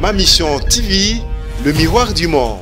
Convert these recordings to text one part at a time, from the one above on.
Ma Mission TV, le miroir du monde.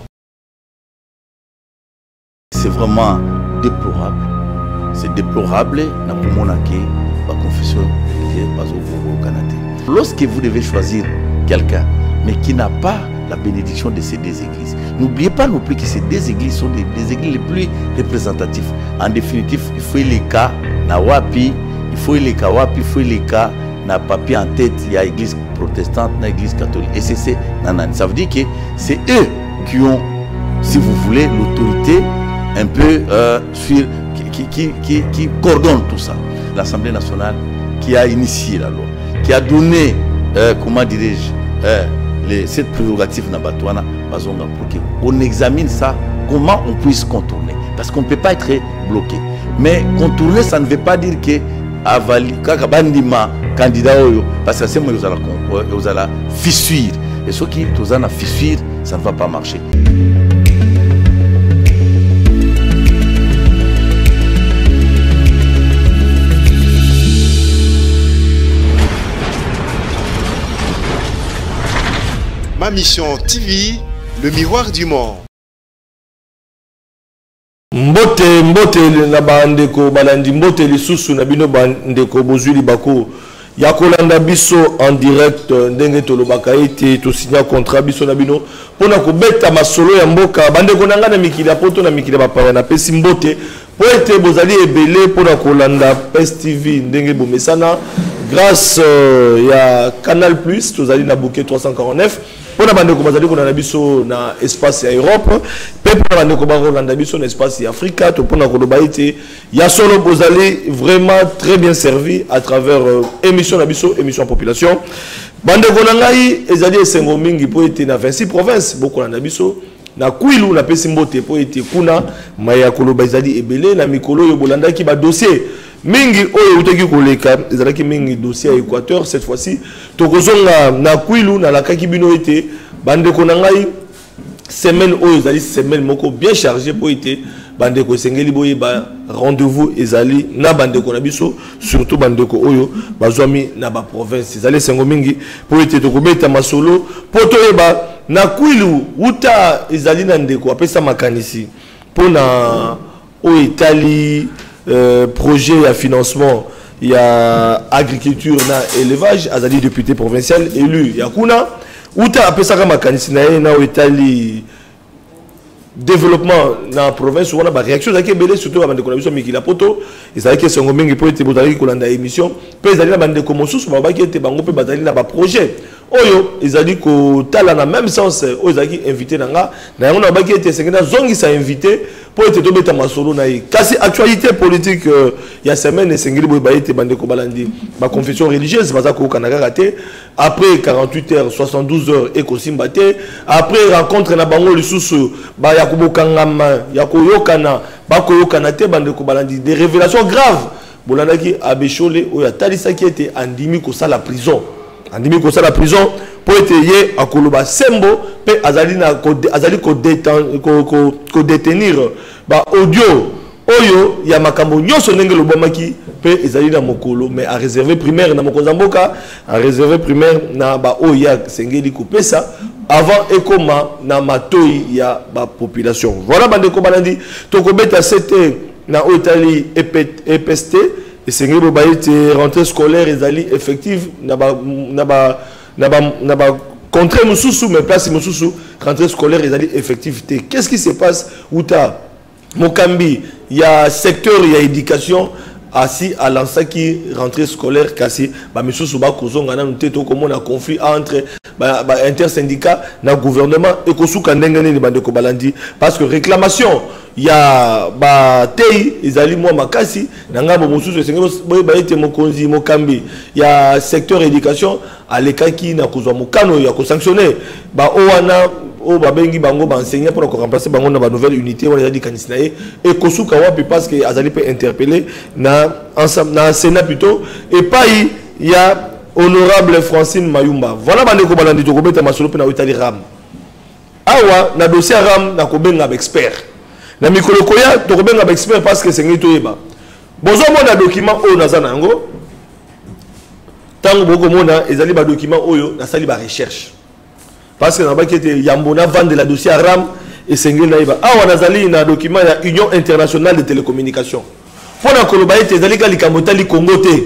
C'est vraiment déplorable. C'est déplorable na kumonake ba confession au Canada. Lorsque vous devez choisir quelqu'un, mais qui n'a pas la bénédiction de ces deux églises, n'oubliez pas non plus que ces deux églises sont les églises les plus représentatives. En définitive, il faut les cas na wapi, il faut les cas wapi, il faut les cas na papier en tête, il y a l'église protestante, na l'église catholique. Et c'est nanani. Ça veut dire que c'est eux qui ont, si vous voulez, l'autorité un peu sur qui coordonne tout ça. L'Assemblée nationale qui a initié la loi, qui a donné, comment dirais-je, cette prérogative na Batouana, pour qu'on examine ça, comment on puisse contourner. Parce qu'on ne peut pas être bloqué. Mais contourner, ça ne veut pas dire que avali, kakabandima, candidat, parce que c'est moi vous allez fissure. Et ceux qui ont la fissure, ça ne va pas marcher. Ma Mission TV, le miroir du monde. Mbote na bandeko balandi mbote lisusu na bino bandeko bozuli bako ya kolanda biso en direct ndenge tolobaka ete to signa contrat biso na bino pona ko beta masolo ya mboka bandeko nanga na mikili ya poto na mikili ba paya na pesi mbote po ete bozali ebele pona kolanda PES TV ndenge bomesana grâce ya Canal Plus tozali na bouquet 349 pour bandeko bazali ko na biso na espace ya Europe pe pour bandeko ba Rolanda biso na espace ya Africa to pona ko loba ite ya solo bozali vraiment très bien servi à travers émission na biso émission population bandeko na ngai ezali esengo mingi po ite na 26 provinces boko na biso na Kwilu na pesi mbote po ite kuna maya ko loba ezali ebele na mikolo yo bolanda ki ba dossier mingi oyo utaki koleka ezalaki mingi dossier à Équateur cette fois-ci tokozonga na Kwilu na lakaki bino ete bandeko na ngai semaine oyo ezali semaine moko bien chargé po ete bandeko esengeli boye ba rendez-vous ezali na bandeko na biso surtout bandeko oyo bazwami na ba province ezali sengo mingi po ete tokobeta masolo po toyeba na Kwilu uta ezali na ndeko apesa makanisi pona o Italie projet à financement, il y a agriculture et élevage, azali député provincial élu. Il y a kuna, où tu as appelé ça comme na Italie développement dans la province où on a des réactions surtout à la connexion mais qui la poto et ça que c'est un moment qui peut être botali ko landa émission pe ezali na bande comme sous ba ki ete bango pe bazali na ba projet oyo ezali ko tala na même sens oyo ezali invité nanga na yango na ba ki ete sengena zongi sa invité pour être tobeta masolo na yi kasi actualité politique il y a semaine esengeli boy ba ete bande ko balandi ba confession religieuse baza ko kanaka raté après 48 heures 72 heures et ko simbate après rencontre na bango lisusu ba yakubokangama yakoyokana bakoyokana te bande ko balandi des révélations graves bolandaki abeshole oya talisa qui était andimi ko ça la prison andimi ko ça la prison pour être yé akoloba sembo pe azali ko détenir ba audio oyo ya makambo nyoso ndenge lobomaki pe ezali na mokolo mais à réserver primaire na mokozamboka à réserver primaire na ba oya sengeli ko pesa avant ekoma na matoi ya ba population voilà bande ko balandi to ko beta c'était na Italie EPST et sengeli ba été rentrée scolaire ezali effective na ba contre mususu mais place mususu rentrée scolaire ezali effectivité qu'est-ce qui se passe uta Mokambi, il y a secteur, il y a éducation, assis à l'ansaki rentrée scolaire, kasi, bah, monsieur Souba Kozong, on a noté comment un conflit entre intersyndicat, le gouvernement, et Kosuka Ndengane, les bandes Kobalandi, parce que réclamation, il y a Tei, ils allaient moi Makasi, Nangabo Moussous, Mokonzi, Mokambi, il y a secteur éducation, à l'Ekaki, Nakozwa Mokano, il y a sanctionné, bah, Owana, o babengi bango ba enseigner pour remplacer bango na ba nouvelle unité on a dit kanisnae et kosuka wapi parce que azali peut interpeller na ensemble na Sénat plutôt et pas il y a honorable Francine Mayumba voilà bande ko balandi to ko beta masolo pe na Italie ram awa na dossier ram na ko benga expert na mikolo koya to ko benga expert parce que c'est ngi to yeba bozo mona document o na zana ngo tango boko mona ezali ba document oyo na sali ba recherche parce que na ba qui était yambona vendre la dossier à Ram et Sengel Naïba. Ah, on a zali na document ya Union internationale de télécommunications. Pour na koloba ete zali ka likamota li Congo te.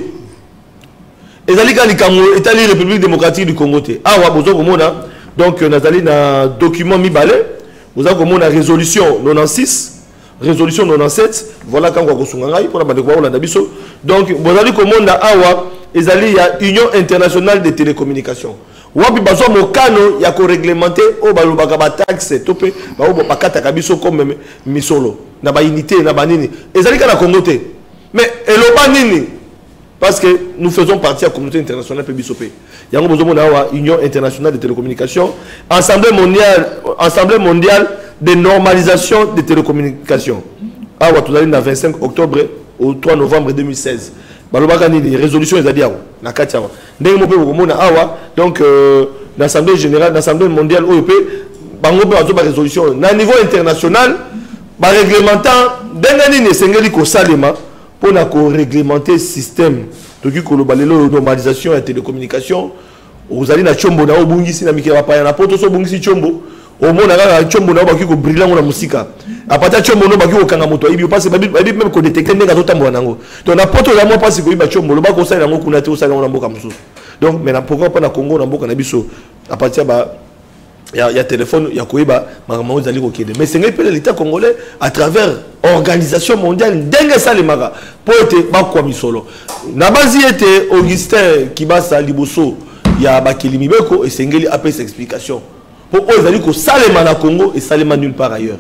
Ezali ka likambo Italie République démocratique du Congo te. Ah, wa bozo komona donc na zali na document mi balé. Vous avez komona résolution 96, résolution 97. Voilà quand on ko sunga ngai pour na bande ko la biso. Donc vous allez komona awa ezali ya Union internationale de télécommunications. Wapi bazo mokano ya ko réglementer o balobaka ba taxe topé ba o bakata kabiso comme misolo na ba unité na ba nini ezali ka na Congo te mais eloba nini parce que nous faisons partie de la communauté internationale pe biso pe yango bozo mona wa Union internationale de télécommunications assemblée mondiale de normalisation des télécommunications awa tozali na 25 octobre au 3 novembre 2016 balobaka nini résolution ezali awa na kati awa ndenge mo pe bokomona awa donc l'assemblée générale l'assemblée mondiale OEP bango pe bazo ba résolution na niveau international ba réglementant ndenge nini esengeli ko salema pour na ko réglementer système toki ko lobalelo normalisation ya télécommunication ozali na chombo na obungisi na mikela pa na poto so bungisi chombo omona kaka chombo na baki ko briller na musika apata chombo no baki ko kanga moto ibi parce que babi même ko détecter ndenge azotambola nango to na poto la mo parce que iba chombo lo bako sala nango kuna te osala na mboka mususu donc mais na pourquoi pas na Congo na mboka na biso à partir ba ya téléphone ya koiba makambo ozali ko kende mais c'est l'État congolais à travers organisation mondiale ndenge salemaka po ete bakwa misolo na bazi ete Augustin Kibasa liboso ya bakilimi beko esengeli apesa explication pour ozali ko salema na Congo et salema nulle part ailleurs.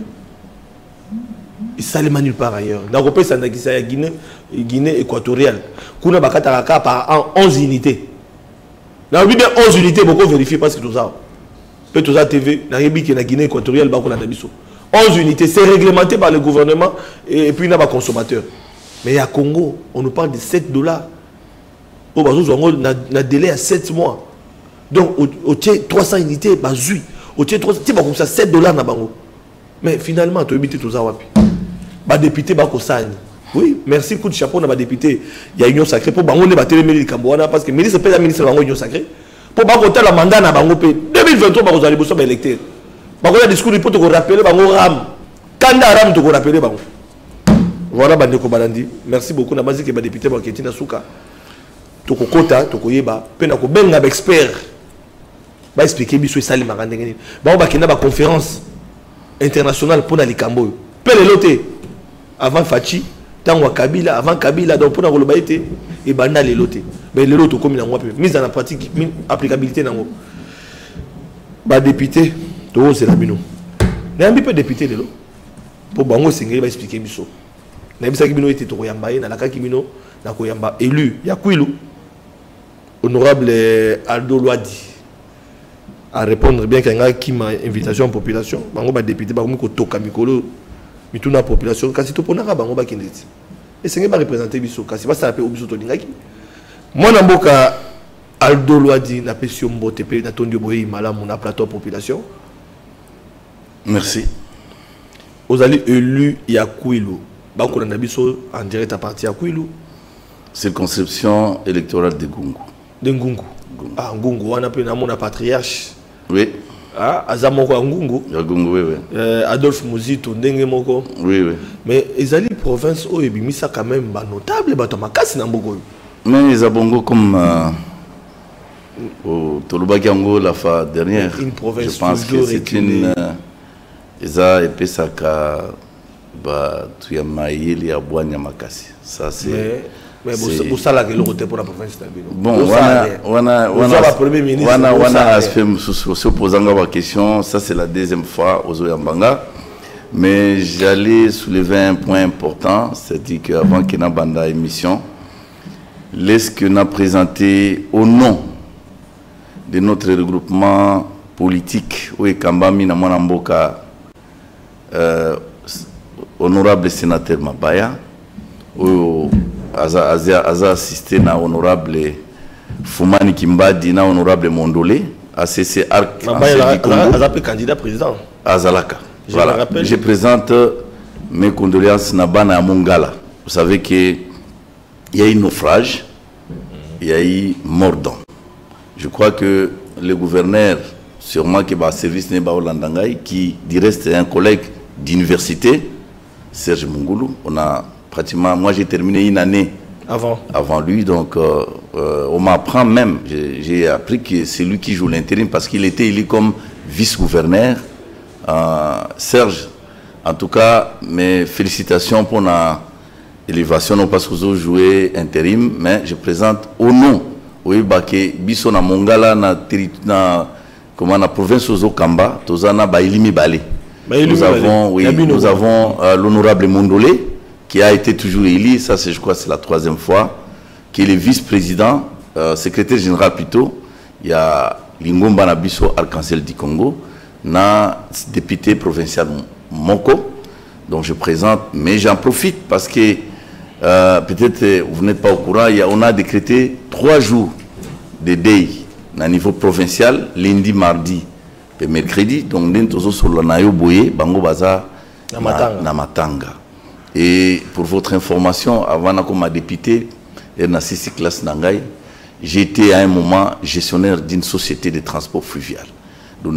Et salema nulle part ailleurs. Na kopesa ndakisa ya Guinée équatoriale. Kuna bakata kaka par 11 unités. Na bi bien 11 unités beaucoup vérifier parce que tout ça. Peut tout ça TV na yebi ki na Guinée équatoriale ba ko na biso. 11 unités c'est réglementé par le gouvernement et puis na ba consommateur. Mais à Congo, on nous parle de $7. Au bazo na délai à 7 mois. Donc au 300 unités bazui. Au tiers 300 tu vas comme ça $7 na bango. Mais finalement tu éviter tout ça wapi. Ba député ba ko sani. Oui, merci coup de chapeau na ba député. Il y a union sacrée pour bango ne ba télé meli kamboana parce que ministre peut la ministre bango union sacrée. Pour ba ko la mandat na bango pe 2023 ba ko zali boso ba électeur. Ba ko la discours pour te rappeler bango ram. Kanda ram te ko rappeler bango. Voilà bande ko balandi. Merci beaucoup na bazi ke ba député ba ketina suka. To ko kota to ko yeba pe na ko benga ba expert. Va expliquer biso sali marandengeni ba ba kenda ba conférence internationale pour na likambo pe le loté avant Fachi tango Kabila avant Kabila donc pour na koloba ete e banda le loté mais le loto comme na ngwa pe mise en pratique applicabilité nango ba député to c'est la bino na mbi pe député lelo pour bango singeli ba expliquer biso na bisa ki bino ete to koyamba na la kaki bino na koyamba élu ya Kwilu honorable Aldo Loadi à répondre bien qu'il y a qui m'a invitation en population bango ba député ba ko toka mikolo mituna population kasi to ponaka bango ba kindeti et c'est pas représenter biso kasi ba ça pe obiso to lingaki moi na mboka Aldo Loadi na pesio mbote pe na tondio boyi malamu na plateau population. Merci. Vous allez élu ya Kwilu ba ko na biso en direct à partir à Kwilu circonscription électorale de Gungu. De Ngungu. Ah Ngungu wana pe na mona patriarche. Oui. Ah azamoko ya Ngungu. Ya Gungu oui. Adolphe Muzito ndenge moko. Oui oui. Mais ezali province o ebimisa quand même ba notable bato makasi na mboko. Mais ils abongo comme au Tolubakiango la fois dernière. Une province je pense que c'est une eza epesaka ba tuyamaili ya bwanya makasi. Ça c'est mais vous savez que le côté pour la province d'Abino. Bon, on a aspect s'opposant à la question, ça c'est la deuxième fois aux Oyambanga. Mais j'allais soulever un point important, c'est-à-dire qu'avant qu'il y ait une bande émission, laisse qu'on a présenté au nom de notre regroupement politique, Kambami Namonamboka, honorable sénateur Mabaya, Aza assisté na honorable Fumani Kimbadi na honorable Mondolé ACC Arc Aza candidat président Azalaka. Voilà. Je présente mes condoléances na bana Mongala. Vous savez que il y a eu naufrage, il y a eu mort d'homme. Je crois que le gouverneur sûrement que le service n'est pas Hollande qui reste un collègue d'université, Serge Mungoulou. On a pratiquement, moi j'ai terminé une année avant lui, donc on m'apprend même, j'ai appris que c'est lui qui joue l'intérim parce qu'il était élu comme vice-gouverneur. Serge, en tout cas, mes félicitations pour la élévation, non pas que vous jouez intérim, mais je présente au nom, oui, Baké, Bisso na Mongala, na province Ozokamba, Tozana Bailimi Balé. Nous avons l'honorable Mondolé, qui a été toujours élu, ça c'est, je crois, c'est la 3e fois, qui est le vice-président, secrétaire général plutôt. Il y a Lingomba Nabiso Arc-en-Ciel du Congo, na député provincial Moko, dont je présente, mais j'en profite parce que peut-être vous n'êtes pas au courant, on a décrété 3 jours de day à niveau provincial, lundi, mardi et mercredi, donc nous sommes sur le Nayo Boye, Bango Baza, Namatanga. Et pour votre information, avant comme député, j'étais à un moment gestionnaire d'une société de transport fluvial. Donc,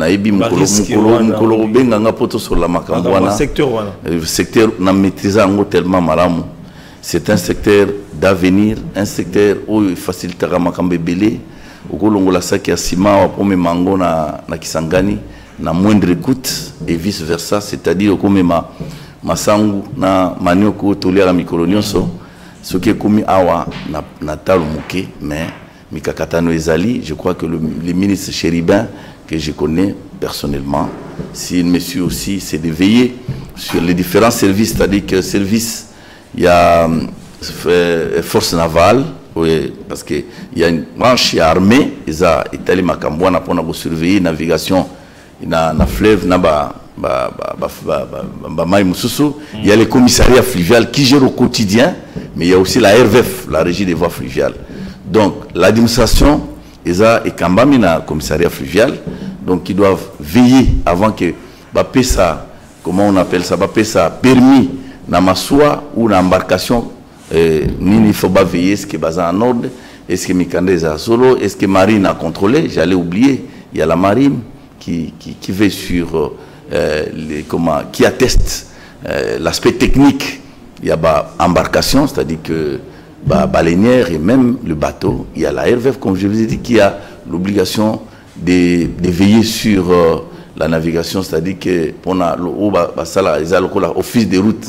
c'est un secteur d'avenir, un secteur où il facilite Ramakambébélé, où il y a Sima, Mango na Kisangani, na moindre coût et vice versa, c'est-à-dire que Masangu na Manioko Tolia la Mikolonioso, ce qui est commis awa na Talumuke, mais Mikakatano Ezali, je crois que le ministre Chéribin, que je connais personnellement, si le monsieur aussi, c'est de veiller sur les différents services, c'est-à-dire que service, il y a force navale, oui, parce qu'il y a une branche armée, ils ont étalé Makambouana pour surveiller la navigation dans la fleuve, il y a les commissariats fluviales qui gèrent au quotidien, mais il y a aussi la RVF, la régie des voies fluviales. Donc l'administration, ils ont Kambamina commissariat fluvial, donc ils doivent veiller avant que ça, comment on appelle ça, ça permis na massoua ou na embarcation, il faut pas veiller ce qui est en ordre, est-ce que Mikande est solo, est-ce que Marine a contrôlé, j'allais oublier, il y a la Marine qui veille sur qui atteste l'aspect technique. Il y a embarcation, c'est-à-dire que baleinière et même le bateau. Il y a la RVF, comme je vous ai dit, qui a l'obligation de veiller sur la navigation, c'est-à-dire que pour l'office des routes,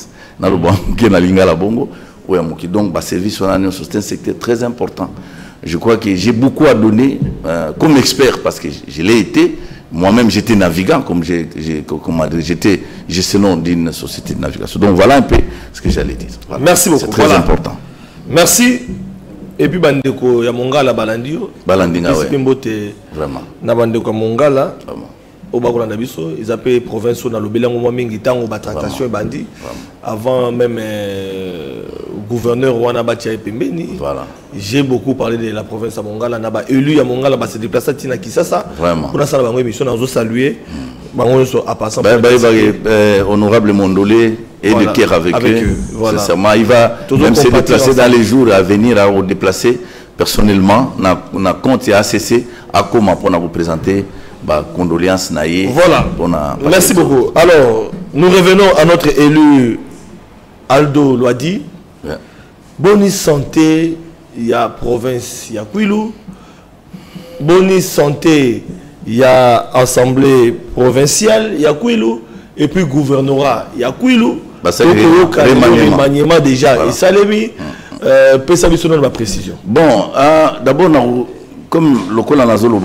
donc service c'est un secteur très important. Je crois que j'ai beaucoup à donner comme expert, parce que je l'ai été. Moi-même, j'étais navigant, comme j'étais gestionnaire d'une société de navigation. Donc voilà un peu ce que j'allais dire. Voilà. Merci beaucoup. C'est très important. Merci. Et puis, Bandeko Yamongala Balandio. Balandinga, oui. Vraiment. Na Bandeko Yamongala. Vraiment. Au Bagolanda Biso, ils appellent province dans le Bélango Momingi, tango tractation et bandi. Avant même gouverneur Wana Batia et Pembeni. Voilà. J'ai beaucoup parlé de la province à Mongala. Naba élu à Mongala, se déplacer à Tina Kisasa. Vraiment. Pour la salle de émission, nous saluer. À passant. Honorable Mondolé et le cœur avec eux. Voilà. Il va même se déplacer dans les jours à venir à déplacer personnellement. On a compte et ACC à comment pour nous représenter. Condoléances naïe. Voilà. Merci beaucoup. Alors, nous revenons à notre élu Aldo Loadi. Yeah. Bonne santé, il y a province, il y a Kouilou. Bonne santé, il y a assemblée provinciale, il y a Kouilou. Et puis gouvernorat, il y a Kouilou. Remaniement déjà. Et ça l'est mis. Peut ça lui ma précision. Bon, d'abord, comme le col en azolo,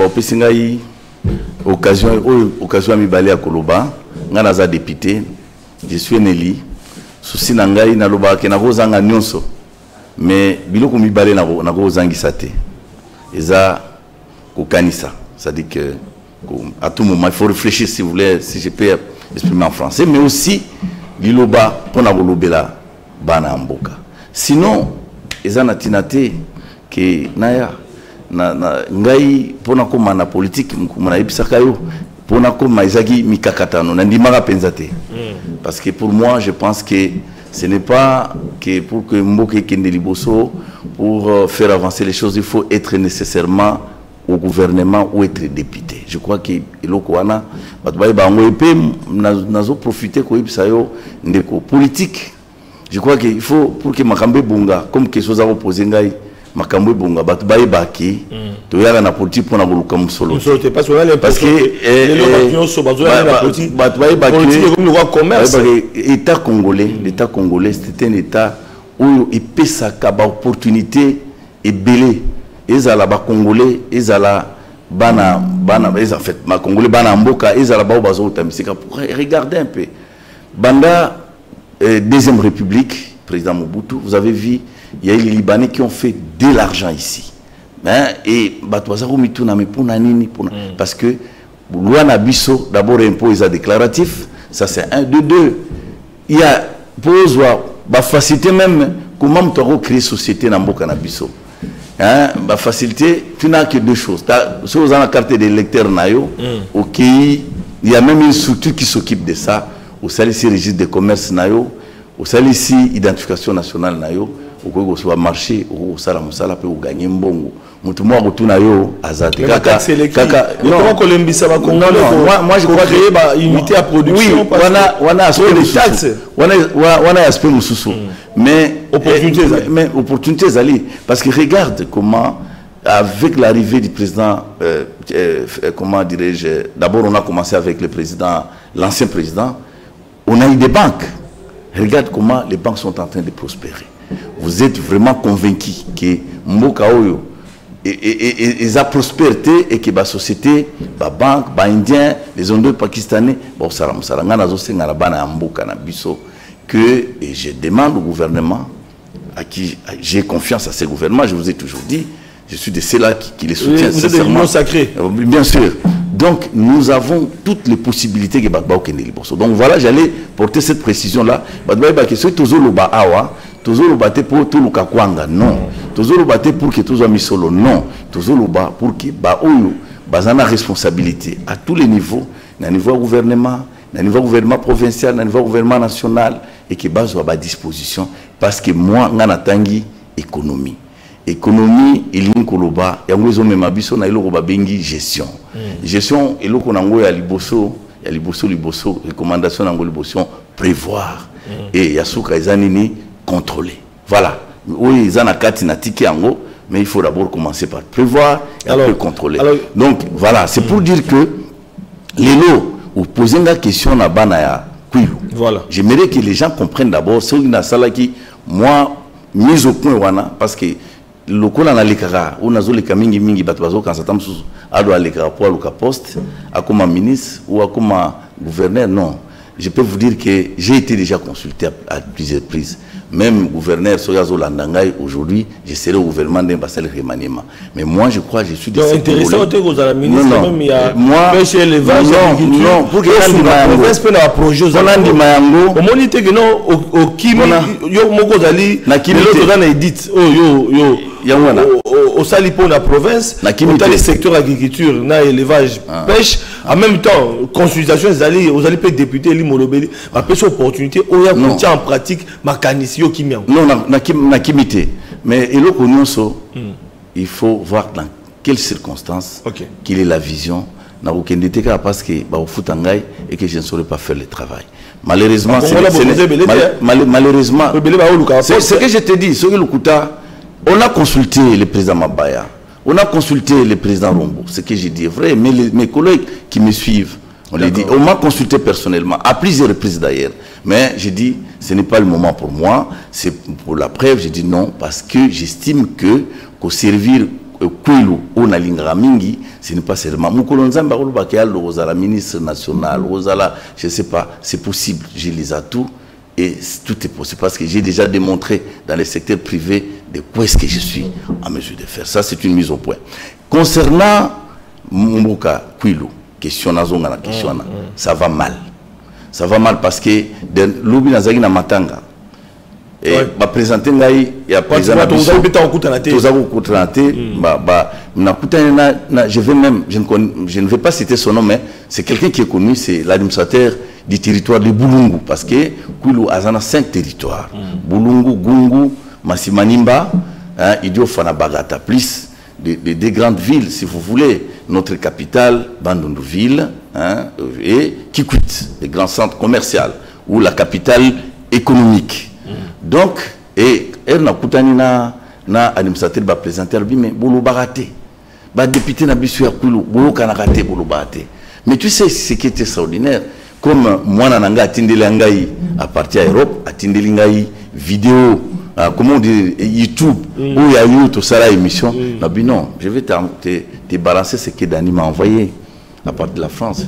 occasion mi balé à Koloba, ngana député, je suis un élu. Souci nangai na loba ke na kozanga nyonso. Mais biloko mi balé na kozangi sate. Eza kokanisa, ça dit que à tout moment il faut réfléchir si vous voulez, si je peux exprimer en français, mais aussi liloba pour na kolobela bana mboka. Sinon eza na tinate ke naya ngai pona koma na politique mona ebisaka yo pona koma izaki mikakatano na ndimaka penzate parce que pour moi je pense que ce n'est pas que pour que mboke kende liboso pour faire avancer les choses il faut être nécessairement au gouvernement ou être député. je crois que eloko wana bato baye bango et puis nazo profiter ko yebisa yo ndeko politique. Je crois qu'il faut pour que makambe bunga comme question za poser ngai makambe bunga bato baye baki to yala na politique pour na boluka musolo parce que bato baye baki comme le commerce. L'état congolais c'était un état où il pesa ka ba opportunité et belé ezala ba congolais ezala bana en fait ma congolais bana mboka ezala ba bazo tamisika pour regarder un peu banda deuxième république président Mobutu, vous avez vu il y a les Libanais qui ont fait de l'argent ici et batwazaru mituna mepuna nini puna parce que loi na biso d'abord impôt est déclaratif, ça c'est 1 2 2 il y a pose ba facilité même comment tu as créé société na mboka na biso. Bah facilité, tu n'as que deux choses. Si vous avez la carte d'électeur nayo, ok, il y a même une structure qui s'occupe de ça. Au sein ici registre de commerce nayo, au sein ici identification nationale nayo, au quoi soit marché, au sala musala peut gagner mbongo. Mutumwa retourne nayo azate. Kaka comment Colombie ça va contrôler? Moi je crois créer bah unité à production. Oui, on a aspect les taxes. On a aspect mususu. Mais opportunités ali parce que regarde comment avec l'arrivée du président comment dirais-je, d'abord on a commencé avec le président, l'ancien président, on a eu des banques. Regarde comment les banques sont en train de prospérer. Vous êtes vraiment convaincu que Mboka Oyo et la prospérité et que la société, la banque, les Indiens, les Ondos pakistanais, que je demande au gouvernement, à qui j'ai confiance à ce gouvernement, je vous ai toujours dit, je suis de ceux-là qui les soutiennent. Vous êtes des unions sacrées. Bien sûr. Donc nous avons toutes les possibilités que Bakba Okende Liboso. Donc voilà, j'allais porter cette précision-là. Non. Pour que tous mis solo. Non. Pour que Baoyo bazana responsabilité à tous les niveaux, à niveau gouvernement, à niveau gouvernement provincial, à niveau gouvernement national, et que bazo à disposition parce que moi ngana tangi économie. Économie il koloba ya ngwezo mema biso na iloko babengi gestion. Gestion eloko nango ya liboso recommandation nango liboso prévoir et yasuka ezanini contrôler. Voilà. Oui, ils en a quatre natiki yango, mais il faut d'abord commencer par prévoir et après contrôler. Donc voilà, c'est pour dire que les lots ou poser la question na bana ya Kwilu. Voilà. J'aimerais que les gens comprennent d'abord ce qui sala qui moi mise au point wana parce que le cola na lekara ou nazo leka mingi mingi bato bazo quand ça tam sous ado lekara pour le poste à comme ministre ou à comme gouverneur. Non, je peux vous dire que j'ai été déjà consulté à plusieurs reprises. Même gouverneur Soyazo Landangai, aujourd'hui, je serai au gouvernement d'un Bassel Remaniema. Mais moi, je crois que je suis de intéressant aux la ministre, même il y a pêche élevage, non, pour que la province peut avoir projet aux Mayango. Au monité que non, au Kimi, yo Mokozali, na Kimi, l'autre dans l'édite, au Salipo, la province, dans les secteurs agriculture, na élevage, pêche, en même temps, consultation, aux alliés députés, l'imolobéli, ma pêche opportunité, on y a en pratique, ma canissi. Non, na kimité. Mais il faut voir dans quelles circonstances qu'il est la vision. Parce que et que je ne saurais pas faire le travail. Malheureusement, c'est ce que je te dis. On a consulté le président Mabaya, on a consulté le président Rombo. Ce que j'ai dit est vrai, mais mes collègues qui me suivent, on les dit, on m'a consulté personnellement, à plusieurs reprises d'ailleurs. Mais j'ai dit, ce n'est pas le moment pour moi. C'est pour la preuve, j'ai dit non, parce que j'estime que qu'au servir Kwilu ou Nalingara Mingi, ce n'est pas seulement. Moukolonzamba Bakéal, Rosala, ministre national, Rosala, je ne sais pas, c'est possible. J'ai les atouts et tout est possible parce que j'ai déjà démontré dans le secteur privé de quoi est-ce que je suis en mesure de faire. Ça, c'est une mise au point. Concernant Mouka Kwilu, question nazonga na question na, ça va mal. Ça va mal parce que l'obi nazaki na matanga et ba présenter ngai ya président vous avez beta okuta na te je ne vais pas citer son nom mais c'est quelqu'un qui est connu, c'est l'administrateur du territoire de Bulungu parce que Kwilu azana 5 territoires Bulungu, Gungu, Masimanimba, Idio Fana Bagata, plus des grandes villes si vous voulez notre capitale, Bandundu-Ville, hein, et Kikwit, le grand centre commercial, ou la capitale économique. Donc, et elle n'a pas na administrateur va présenter mais bolo baraté ba député na bisu ya kulu bolo kana raté bolo baraté. Mais tu sais ce qui est extraordinaire, comme moi nanga atindeli ngai à partir de Europe atindeli ngai vidéo comment on dit YouTube où il y a eu tout ça la émission non je vais te balancer ce que Dani m'a envoyé à partir de la France.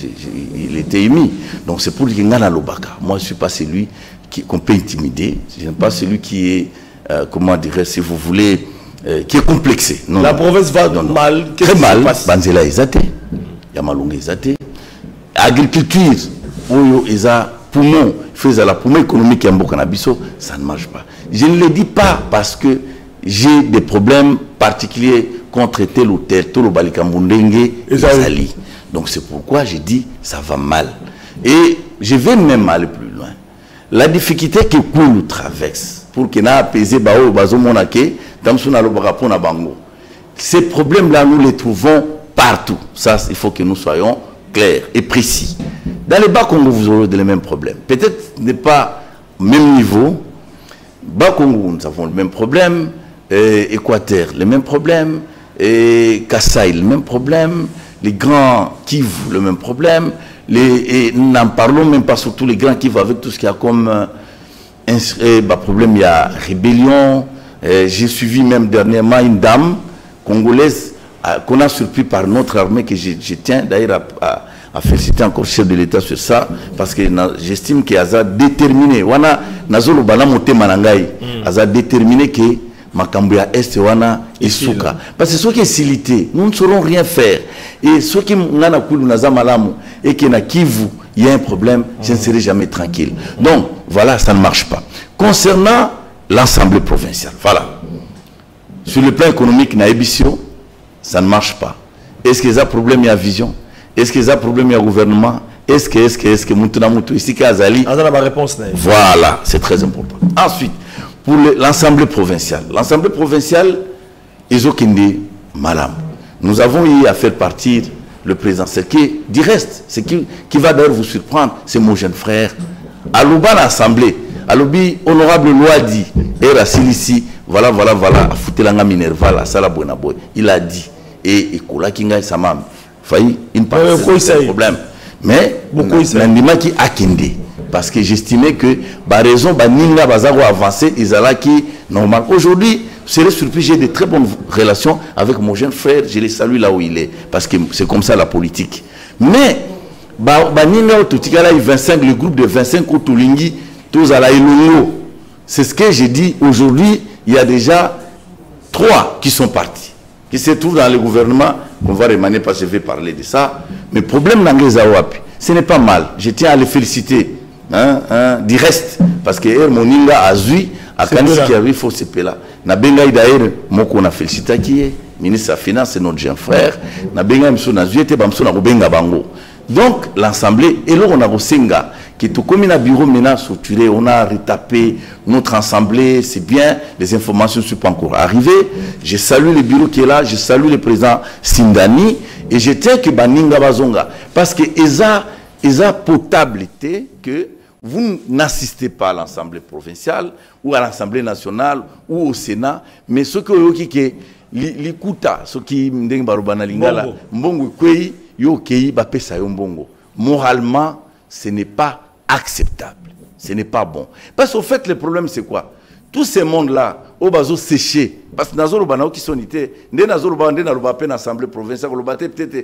Il était émis, donc c'est pour dire ngana lobaka. Moi je suis pas celui qu'on peut intimider, je n'ai pas celui qui est comment dirais, si vous voulez, qui est complexé. Non, la province va mal. Très mal. Banzela Ezate, Yamalunga Ezate. Agriculture, Oyo Eza, poumon, faisait la poumon économique en Bokanabiso, ça ne marche pas. Je ne le dis pas parce que j'ai des problèmes particuliers contre tel ou tel, tout le Balikambundenge, Ezali. Donc c'est pourquoi j'ai dit ça va mal. Et je vais même aller plus loin. La difficulté que Koulou traverse, pour qu'il n'ait apaisé Bao Bazo Monake, Bango. Ces problèmes-là, nous les trouvons partout. Ça, il faut que nous soyons clairs et précis. Dans les Bas-Congo, vous aurez les mêmes problèmes. Peut-être n'est pas au même niveau. Bas-Congo, nous avons le même problème. Équateur, le même problème. Kasaï, le même problème. Les grands Kivu, le même problème. Et n'en parlons même pas surtout les grands Kivu avec tout ce qu'il y a comme problème. Il y a rébellion. J'ai suivi même dernièrement une dame congolaise qu'on a surpris par notre armée, que je tiens d'ailleurs à féliciter encore le chef de l'État sur ça, parce que j'estime qu'il a déterminé. Wana nazolo bana moté manangai, a déterminé que Makambuya Est wana isuka. Parce que ceux qui sont silité, nous ne saurons rien faire. Et ceux qui n'ont kulu nazamalamu et qui na Kivu, il y a un problème, je ne serai jamais tranquille. Donc voilà, ça ne marche pas. Concernant l'Assemblée provinciale, voilà. Sur le plan économique, ça ne marche pas. Est-ce qu'il y a un problème, il y a vision? Est-ce qu'il y a un problème, il y a gouvernement? Est-ce que Moutounamoutou, ici, Kazali? Voilà, c'est très important. Ensuite, pour l'Assemblée provinciale. L'Assemblée provinciale, ils ont quitté Malam. Nous avons eu à faire partir le président. Ce qui, du reste, ce qui va d'ailleurs vous surprendre, c'est mon jeune frère. À l'Ouban l'Assemblée, à l'Obi, honorable Loadi, et Rassilici, voilà, à Foutelanga Minerva, la Salabonaboy, il a dit, et Kola Kinga, ça m'a failli une partie de problème. Mais, l'indima qui a kindé. Parce que j'estimais que, par raison, Ninga Bazago avancé, Izalaki, normal. Aujourd'hui, je serais surpris, j'ai de très bonnes relations avec mon jeune frère, je les salue là où il est. Parce que c'est comme ça la politique. Mais, Ninga Totikala, 25, le groupe de 25 Otulingi, tous à la Ilungo. C'est ce que j'ai dit aujourd'hui. Il y a déjà 3 qui sont partis, qui se trouvent dans le gouvernement, qu'on va remanier parce que je vais parler de ça. Mais problème Nangezawapi, ce n'est pas mal. Je tiens à les féliciter. Du reste, parce que Moninga a zui, à Kanisi qui arrive, il faut se péler. Nabenga d'ailleurs, moi qu'on a félicité qui est ministre de la Finance, c'est notre jeune frère. Nabenga Mso Nazui était Bamso Narubenga Bango. Donc l'Assemblée, et là on a Rosenga, qui est tout comme un bureau maintenant structuré, on a retapé notre Assemblée, c'est bien, les informations ne sont pas encore arrivées. Je salue le bureau qui est là, je salue le président Sindani, et je tiens que Baninga Bazonga, parce que ils ont potabilité que vous n'assistez pas à l'Assemblée provinciale ou à l'Assemblée nationale ou au Sénat, mais ce que vous qui l'ikuta, ce qui m'deng barubana lingala, mbongo kwei yo kei ba pesa yo mbongo. Moralement, ce n'est pas acceptable, ce n'est pas bon. Parce qu'au fait, le problème c'est quoi? Tous ces mondes-là, au bazo séché, parce que Nazoro Banao qui sont été, ne Nazoro Bande n'a pas peine l'Assemblée provinciale, le baté peut-être,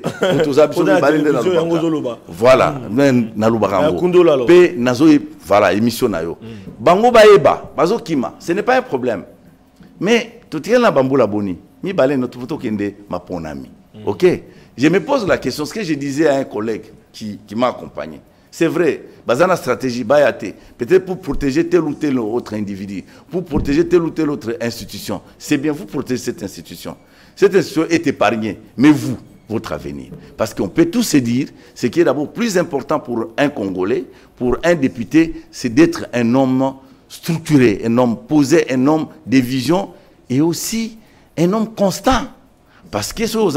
voilà, voilà, émission nayo. Bango Baeba, Bazo Kima, ce n'est pas un problème. Mais tout est là, Bambou la Boni, mi balé notre photo qui est ma ponami. Ok? Je me pose la question, ce que je disais à un collègue qui m'a accompagné. C'est vrai, basant la stratégie, peut-être pour protéger tel ou tel autre individu, pour protéger telle ou telle autre institution. C'est bien, vous protégez cette institution. Cette institution est épargnée, mais vous, votre avenir. Parce qu'on peut tous se dire, ce qui est d'abord plus important pour un Congolais, pour un député, c'est d'être un homme structuré, un homme posé, un homme de vision et aussi un homme constant. Parce que ce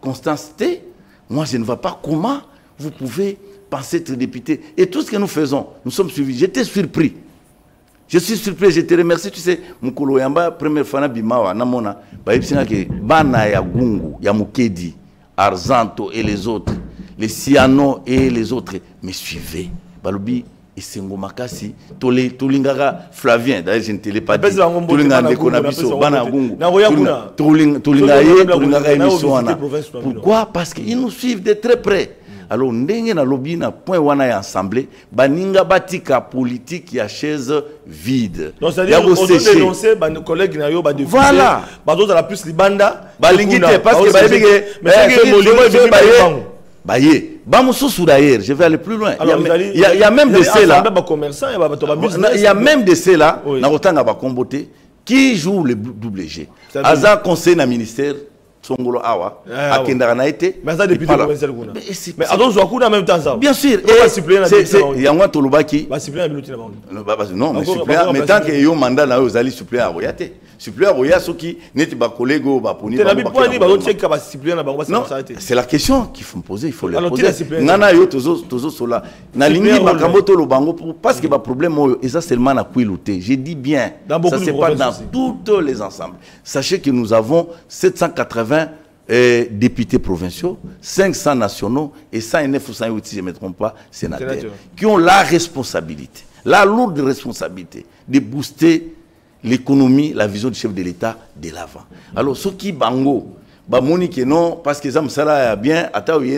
Constance T, moi je ne vois pas comment vous pouvez penser être député. Et tout ce que nous faisons, nous sommes suivis. J'étais surpris. Je suis surpris, je te remercie. Tu sais, Mukolo Yamba, première fois, Bimawa, Namona, Bana ya Gungu, ya Mukedi, Arzanto et les autres, les Siano et les autres, me suivaient. Balobi, et Sengo Makasi, Tolingara Flavien, d'ailleurs je ne te l'ai pas dit. Tolingara Dekonabiso, Bana Gungu, Tolingara Emissoana. Pourquoi? Parce qu'ils nous suivent de très près. Alors, ndenge na lobby na point wana ya assemblée, baninga batika politique ya chaise vide. Donc c'est-à-dire on doit dénoncer ba collègues na yo ba député. Voilà. Ba d'autres la plus libanda. Balingité parce que baye mais c'est molimo baye. Bamususu d'ailleurs, je vais aller plus loin. Il y a même de ceux-là. Il y a même de ceux-là na otanga ba komboté qui jouent le double G. Aza conseil na ministère Songolo Awa, à Kendaraïté. Mais ça depuis le provincial. Mais Adon Zouakouna en même temps ça. Bien sûr. Il y a un Tolobaki. Non, mais suppléant, mais tant qu'il y a un mandat là, vous allez suppléer à Royate. Suppléer à Royate, ceux qui n'étaient pas collègues ou pas pour nous. Non, c'est la question qu'il faut me poser, il faut le poser. Nana yo tozo sola. Nalingi Makamoto Lobango parce que le problème et ça seulement na Kouilouté. J'ai dit bien. Ça c'est pas dans tous les ensembles. Sachez que nous avons 780 députés provinciaux, 500 nationaux et 109 ou 108, si je ne me trompe pas, sénateurs, qui ont la responsabilité, la lourde responsabilité de booster l'économie, la vision du chef de l'État de l'avant. Alors, ceux qui bango, Monique non, parce que ça me sert bien,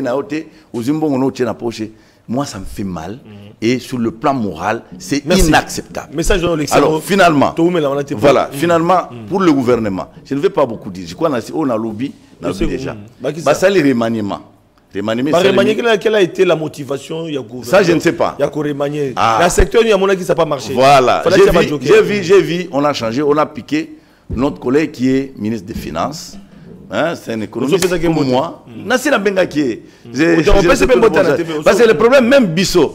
moi ça me fait mal et sur le plan moral, c'est inacceptable. Message alors finalement, voilà, finalement pour le gouvernement, je ne vais pas beaucoup dire. Je crois qu'on a lobby, déjà. Ça les remaniements. Quelle a été la motivation? Ça je ne sais pas. Il y a remanié. Le secteur, il y a mon qui ça n'a pas marché. Voilà. J'ai vu, on a changé, on a piqué notre collègue qui est ministre des Finances. Hein, c'est un économiste comme moi. Parce que le problème, même Bisso,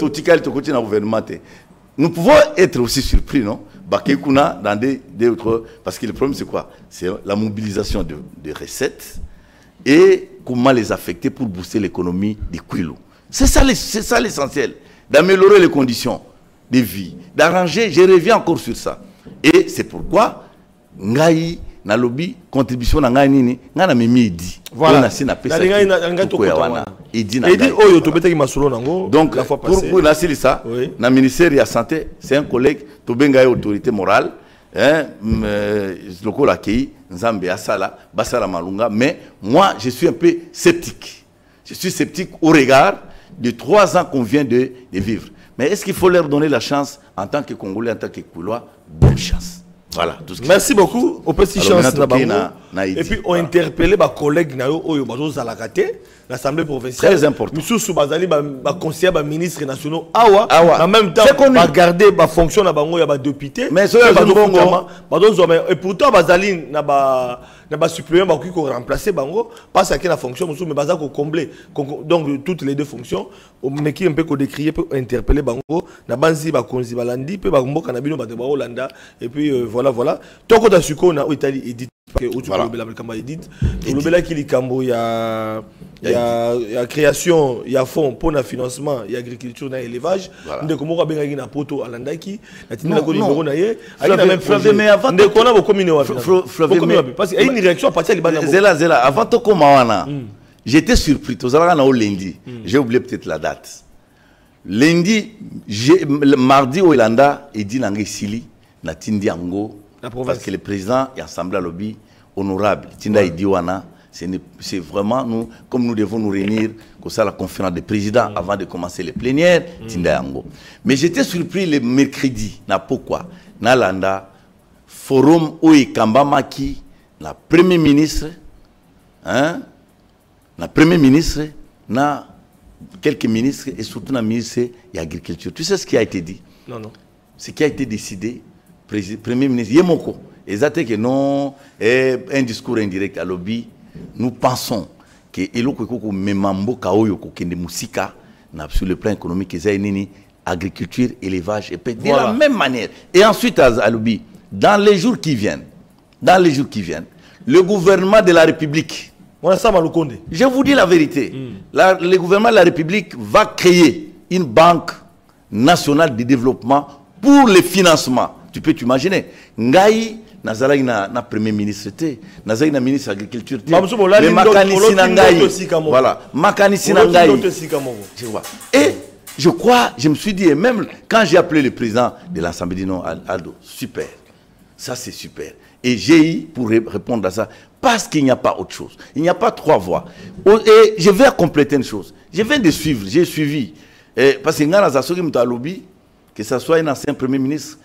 nous pouvons être aussi surpris, non? Dans des autres. Parce que le problème, c'est quoi? C'est la mobilisation de recettes et comment les affecter pour booster l'économie des Kouilou. C'est ça l'essentiel. D'améliorer les conditions de vie, d'arranger. Je reviens encore sur ça. Et c'est pourquoi Ngaï. Na lobby contribution na ngai nini ngana mimi dit voilà na sina pesa donc pour na silisa na ministère de la santé c'est un collègue to benga autorité morale loko la kei nzambe asala basala malunga mais moi je suis un peu sceptique au regard de 3 ans qu'on vient de vivre. Mais est-ce qu'il faut leur donner la chance en tant que Congolais, en tant que Koulois? Bonne chance. Voilà, tout ce merci beaucoup. Au petit chance et puis on interpellé ma collègue Nayo Oyo Bazo Zalakate, l'Assemblée provinciale. Très important. Monsieur Soubazali, ma conseiller, ma ministre nationaux Awa. En même temps, va garder ma fonction na bango ya ba député. Mais c'est et pourtant Bazali n'a pas supplément ba qui remplacer bango parce que la fonction monsieur mais baza ko combler donc toutes les deux fonctions mais qui un peu ko décrier peut interpeller bango na banzi ba konzi balandi pe ba mboka na bino ba de Hollanda et puis voilà toko da suko na Italie edit que au voilà. Le qui li kambo ya création ya fonds pour le financement et agriculture et élevage ndeko moko benga na poto alandaki na tinela ko numéro na ye ali na même fleuve mais avant ndeko na ko communier parce que une réaction à partir de zela avant to koma wana j'étais surpris to zala na au lundi j'ai oublié peut-être la date lundi mardi au Hollanda et dit nanga sili na tindi ango parce que le président et assemblée lobby honorable tinda idiwana c'est vraiment nous comme nous devons nous réunir comme ça la conférence des présidents avant de commencer les plénières tinda yango. Mais j'étais surpris le mercredi na pourquoi na landa forum oyi kambamaki la premier ministre na quelques ministres et surtout la ministre de l'agriculture. Tu sais ce qui a été dit? Non. Ce qui a été décidé, premier ministre Yemoko, exactement que non, un discours indirect à lobby. Nous pensons que eloko memambo kaoyo kokende musika sur le plan économique et agriculture, élevage et de la même manière. Et ensuite à lobby, dans les jours qui viennent, le gouvernement de la République Je vous dis la vérité. Le gouvernement de la République va créer une banque nationale de développement pour le financement. Tu peux t'imaginer. Ngaï, Nazala na premier ministre, Nazala na ministre de l'agriculture. Mais Makanisi Nangaï. Voilà. Makanisi Nangaï. Tu vois. Et je crois, je me suis dit, et même quand j'ai appelé le président de l'Assemblée du Nord, Aldo, super. Ça, c'est super. Et j'ai eu pour répondre à ça, parce qu'il n'y a pas autre chose. Il n'y a pas trois voies. Et je vais compléter une chose. Je viens de suivre, j'ai suivi. Parce que que ce soit un ancien premier ministre,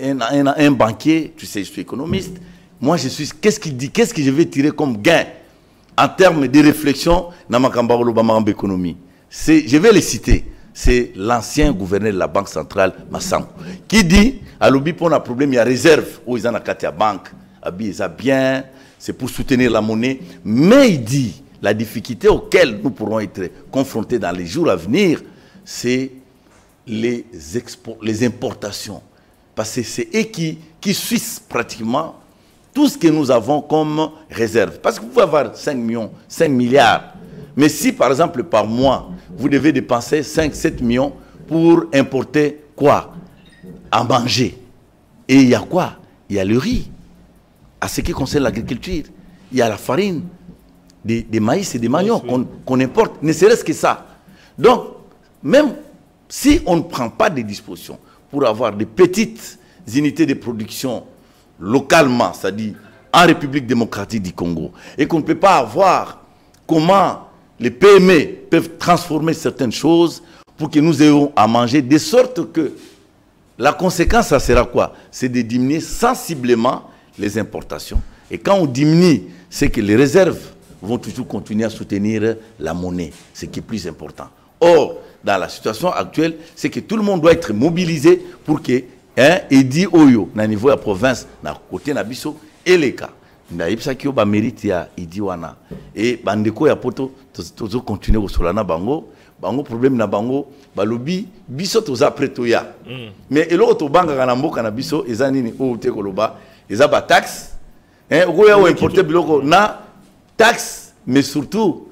un banquier, tu sais, je suis économiste. Moi, je suis. Qu'est-ce qu'il dit? Qu'est-ce que je vais tirer comme gain en termes de réflexion dans ma campagne économie? Je vais les citer. C'est l'ancien gouverneur de la Banque centrale, Massango, qui dit à l'obi pour un problème, il y a réserve où ils en ont la banque, ils ont bien, c'est pour soutenir la monnaie. Mais il dit la difficulté auxquelles nous pourrons être confrontés dans les jours à venir, c'est les importations. Parce que c'est eux qui suissent pratiquement tout ce que nous avons comme réserve. Parce que vous pouvez avoir 5 milliards. Mais si, par exemple, par mois, vous devez dépenser 5-7 millions pour importer quoi? À manger. Et il y a quoi? Il y a le riz. À ce qui concerne l'agriculture, il y a la farine, des maïs et des maniocs qu'on importe, ne serait-ce que ça. Donc, même si on ne prend pas des dispositions pour avoir des petites unités de production localement, c'est-à-dire en République démocratique du Congo, et qu'on ne peut pas avoir comment les PME peuvent transformer certaines choses pour que nous ayons à manger, de sorte que la conséquence, ça sera quoi? C'est de diminuer sensiblement les importations. Et quand on diminue, c'est que les réserves vont toujours continuer à soutenir la monnaie, ce qui est plus important. Or, dans la situation actuelle, c'est que tout le monde doit être mobilisé pour que, Edi Oyo, na niveau de la province, na côté Nabiso, et les cas. Naïpsa qui a mérite ya Idiwana. Et Bandeko ya poto, toujours continuer au Solana Bango. Bango problème na Bango, balobi, biso toza pretoya. Mais l'autre banque à Nambo Canabiso, ils ont dit, oh, te koloba, ils ont pas taxe. Oya ou importer biloko na taxe, mais surtout,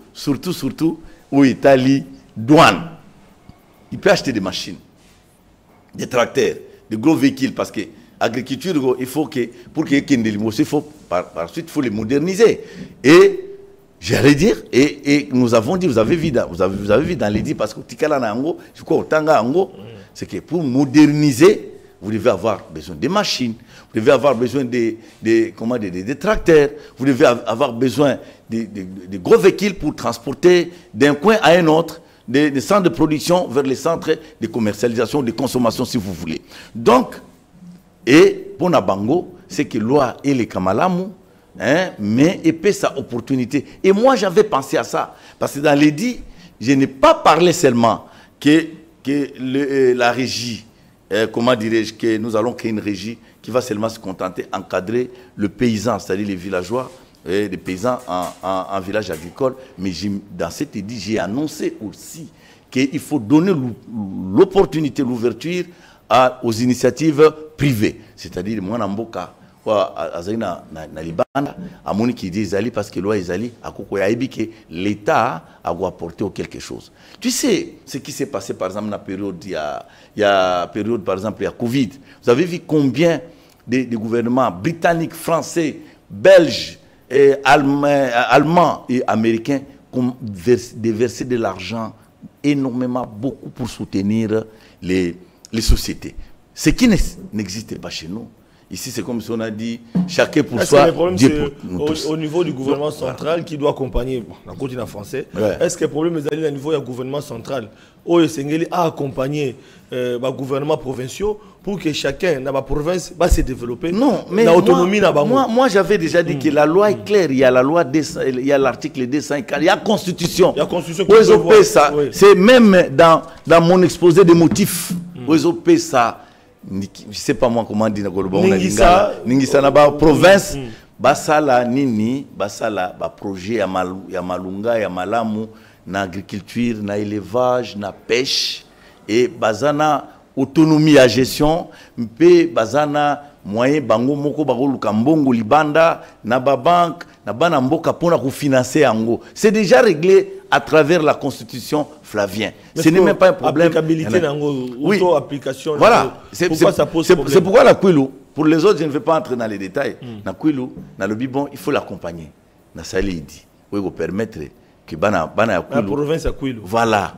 où Italie, douane. Il peut acheter des machines, des tracteurs, des gros véhicules, parce que l'agriculture, il faut que, pour qu'il y ait une délimation, il faut, par suite, il faut les moderniser. Et, j'allais dire, et nous avons dit, vous avez vu dans les dits, parce que Tikala na Ango, je crois au Tanga Ango, c'est que pour moderniser, vous devez avoir besoin de machines, vous devez avoir besoin des tracteurs, vous devez avoir besoin de gros véhicules pour transporter d'un coin à un autre, des centres de production vers les centres de commercialisation, de consommation, si vous voulez. Donc, et pour Nabango, c'est que loi et les Kamalamu, mais épée sa opportunité. Et moi, j'avais pensé à ça. Parce que dans les dits, je n'ai pas parlé seulement que la régie, comment dirais-je, que nous allons créer une régie qui va seulement se contenter d'encadrer le paysan, c'est-à-dire les villageois, des paysans en village agricole. Mais dans cette édit, j'ai annoncé aussi qu'il faut donner l'opportunité, l'ouverture aux initiatives privées. C'est-à-dire, moi, Namboka, na Libanda, à mon qui dit Zali, parce que loi Zali, à Koko Yaïbi, que l'État a apporté quelque chose. Tu sais ce qui s'est passé, par exemple, dans la période, il y a période, par exemple, il y a Covid. Vous avez vu combien de gouvernements britanniques, français, belges, allemands et américains ont déversé de l'argent énormément, beaucoup pour soutenir les sociétés. Ce qui n'existait pas chez nous. Ici, c'est comme si on a dit, chacun pour soi. Le problème, c'est au niveau du gouvernement central qui doit accompagner, dans le continent français, est-ce que le problème est au niveau du gouvernement central, où il a accompagné les gouvernements provinciaux pour que chacun dans la province va se développer? Non, mais l'autonomie moi j'avais déjà dit que la loi est claire. Il y a la loi, il y a l'article 204, il y a la Constitution. Il y a la Constitution. C'est même dans mon exposé des motifs. Ça, je ne sais pas moi comment dire, Ningisa na ba province, basala nini, basala ba projet ya malunga, ya malamu, na agriculture, na élevage, na pêche, et bazana autonomie à gestion, mpe bazana moyen bango moko bagoluka mbongo libanda, na ba banque, na bana mboka pona ko financer yango. C'est déjà réglé à travers la constitution Flavien. Ce n'est même pas un problème. Applicabilité nango, oui. Auto-application. Voilà, c'est pourquoi la Kwilu, pour les autres je ne vais pas entrer dans les détails. Na Kwilu, na le bon, il faut l'accompagner. Na sali dit, oui, vous permettre que bana Kwilu. La province à Kwilu. Voilà.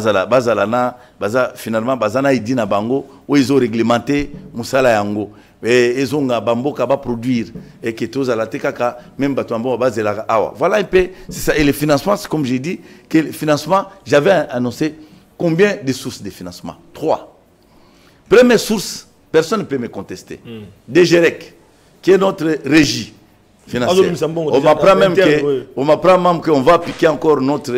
Finalement, bazana idi na bango, où ils ont réglementé musala yango. Et ils ont bamboka ba produire et que tous à la tekaka même batombo base la awa. Voilà un peu c'est ça. Et le financement, c'est comme j'ai dit que le financement, j'avais annoncé combien de sources de financement? 3. Première source, personne ne peut me contester. DGREC, qui est notre régie financière. On m'apprend même qu'on va appliquer encore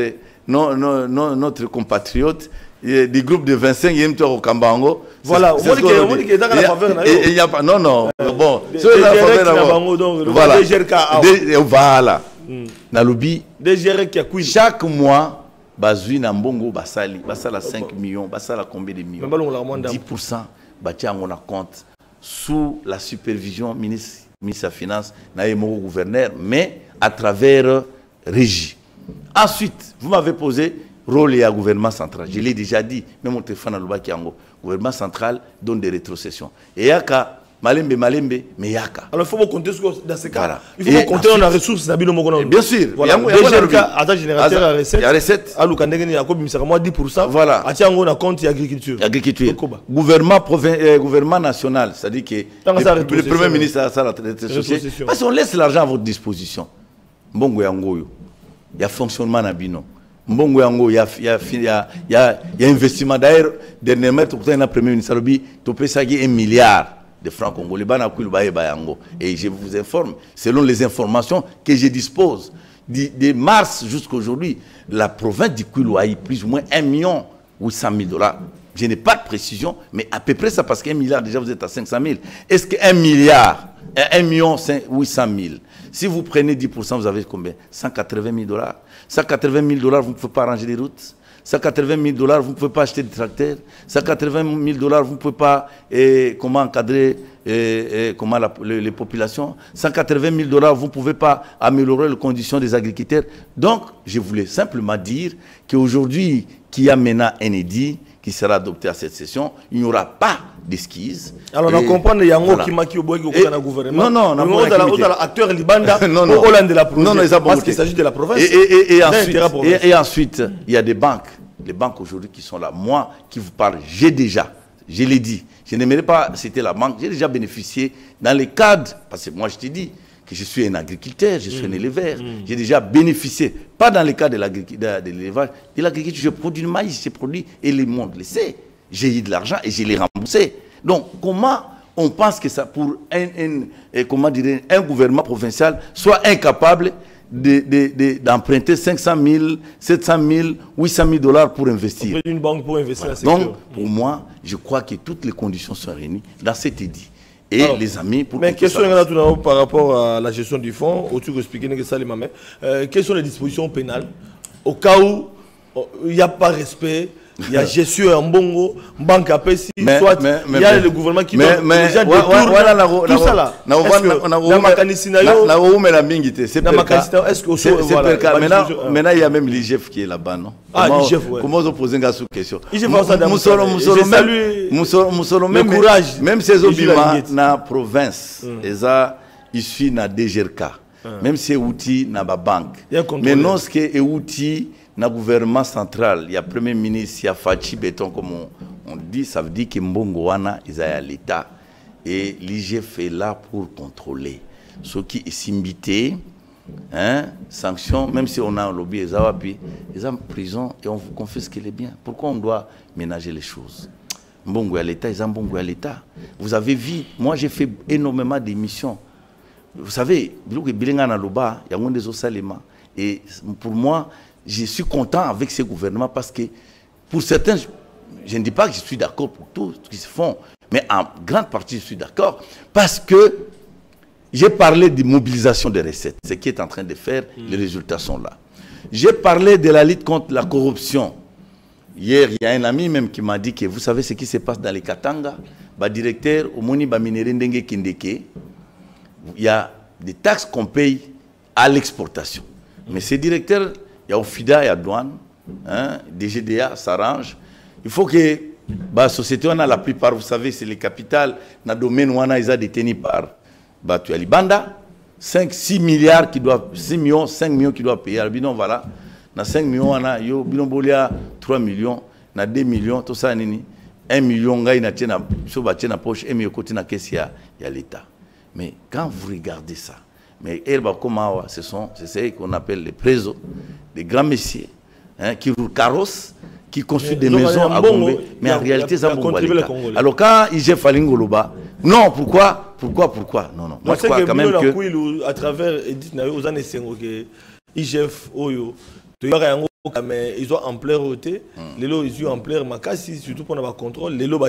notre compatriote des groupes de 25 e au Kambango. Voilà, on dit qu'il est dans la faveur. Il n'y a pas, non, bon. Voilà. Voilà. Nalobi. Chaque mois, Bazui Nambongo, Basali, Basala 5 millions, Basala combien de millions? 10%, Batia on a compte sous la supervision ministre des Finances, Naïmo gouverneur, mais à travers régie. Ensuite, vous m'avez posé rôle et gouvernement central. Je l'ai déjà dit, même mon téléphone à Lubakiango. Gouvernement central donne des rétrocessions. Et Yaka, Malembe, mais Yaka. Alors il faut compter dans ces cas. Voilà. Il faut compter dans la ressource. Bien sûr. Voilà. Déjà, attache générateur à recette. Il y a recette. À Lukandengeni, il y a 10%. Voilà. À Tiango, on a compte agriculture. Agriculture. Gouvernement national. C'est-à-dire que le Premier ministre a ça la rétrocession. Parce qu'on laisse l'argent à votre disposition. Bongo Yangoyo. Il y a fonctionnement à Bino. Mbongo yango, il y a investissement. D'ailleurs, dernièrement, le Premier ministre a dit que 1 milliard de francs congolais. Et je vous informe, selon les informations que je dispose, de mars jusqu'à aujourd'hui, la province du Kwilu a eu plus ou moins 1 800 000 $. Je n'ai pas de précision, mais à peu près ça, parce qu'1 milliard, déjà vous êtes à 500 000. Est-ce que 1 milliard, 1 800 000, si vous prenez 10%, vous avez combien? 180 000 $. 180 000 $, vous ne pouvez pas arranger les routes. 180 000 $, vous ne pouvez pas acheter des tracteurs. 180 000 $, vous ne pouvez pas comment encadrer les populations. 180 000 $, vous ne pouvez pas améliorer les conditions des agriculteurs. Donc, je voulais simplement dire qu'aujourd'hui, qu'il y a maintenant un édit qui sera adopté à cette session, il n'y aura pas d'esquisse. Alors, on comprend qu'il y a un qui m'a au gouvernement. Non, acteur Libanda, Hollande de la province. Non, parce qu'il s'agit de la province. Et ensuite, il y a des banques. Les banques aujourd'hui qui sont là. Moi qui vous parle, j'ai déjà, je l'ai dit, je n'aimerais pas citer la banque, j'ai déjà bénéficié dans le cadre, parce que moi je t'ai dit que je suis un agriculteur, je suis un éleveur, j'ai déjà bénéficié, pas dans le cadre de l'élevage, de l'agriculture, je produis du maïs, je produis, et le monde le sait, j'ai eu de l'argent et je l'ai remboursé. Donc comment on pense que ça, pour un gouvernement provincial, soit incapable d'emprunter 500 000, 700 000, 800 000 $ pour investir. Une banque pour investir voilà. Donc, pour moi, je crois que toutes les conditions sont réunies dans cet édit. Et alors, les amis, pour mais question par rapport à la gestion du fonds, quelles sont les dispositions pénales au cas où il n'y a pas respect? Il y a gestion en bongo, banque à Pessi, soit il y a le gouvernement qui doit déjà détourner tout ça là. Maintenant, il y a même l'IGF qui est là-bas, non? Ah, l'IGF, oui. Comment vous posez une sous-question? Même ces obimans dans la province, ils sont issus de la DGRK, même si c'est outil dans la banque. Mais non, ce qui est outil dans le gouvernement central, il y a le Premier ministre, il y a Fachi Béton, comme on dit, ça veut dire que Mbongoana est à l'État. Et l'IGF est là pour contrôler. Ce qui est simbité, sanctions, même si on a un lobby, ils sont en prison et on vous confisque les biens. Pourquoi on doit ménager les choses? Mbongo à l'État, ils sont Mbongo à l'État. Vous avez vu, moi j'ai fait énormément d'émissions. Vous savez, il y a des Osalema. Et pour moi, je suis content avec ces gouvernements parce que pour certains, je ne dis pas que je suis d'accord pour tout ce qui se font, mais en grande partie je suis d'accord parce que j'ai parlé de mobilisation des recettes, ce qui est en train de faire, les résultats sont là. J'ai parlé de la lutte contre la corruption. Hier, il y a un ami même qui m'a dit que vous savez ce qui se passe dans les Katanga, le directeur, au Moni Baminere Ndenge Kindeke, il y a des taxes qu'on paye à l'exportation. Mais ces directeurs, il y a OFIDA, il y a douane, hein, DGDA s'arrange. Il faut que la société, on a la plupart, vous savez, c'est les capitales, dans le domaine où on a détenu par Alibanda, 5-6 milliards qui doivent, 6 millions, 5 millions qui doivent payer. Alors, voilà, dans 5 millions, on a 3 millions, on a 2 millions, tout ça, 1 million, on a une poche, 1 million côté dans la caisse, il y a l'État. Mais quand vous regardez ça, mais c'est ce qu'on appelle les présos, des grands messieurs, hein, qui roulent carrosse, qui construisent des maisons à Gombe, mais en réalité, ça va l'État. Alors quand IGF Falingoloba, non, pourquoi? Non. Moi, je crois quand même que... à travers Edith Nayo, aux années 5, IGF, Oyo, mais ils ont ampleur ôté, les lots ils ont ampleur makasi, surtout pour avoir contrôle, les lots va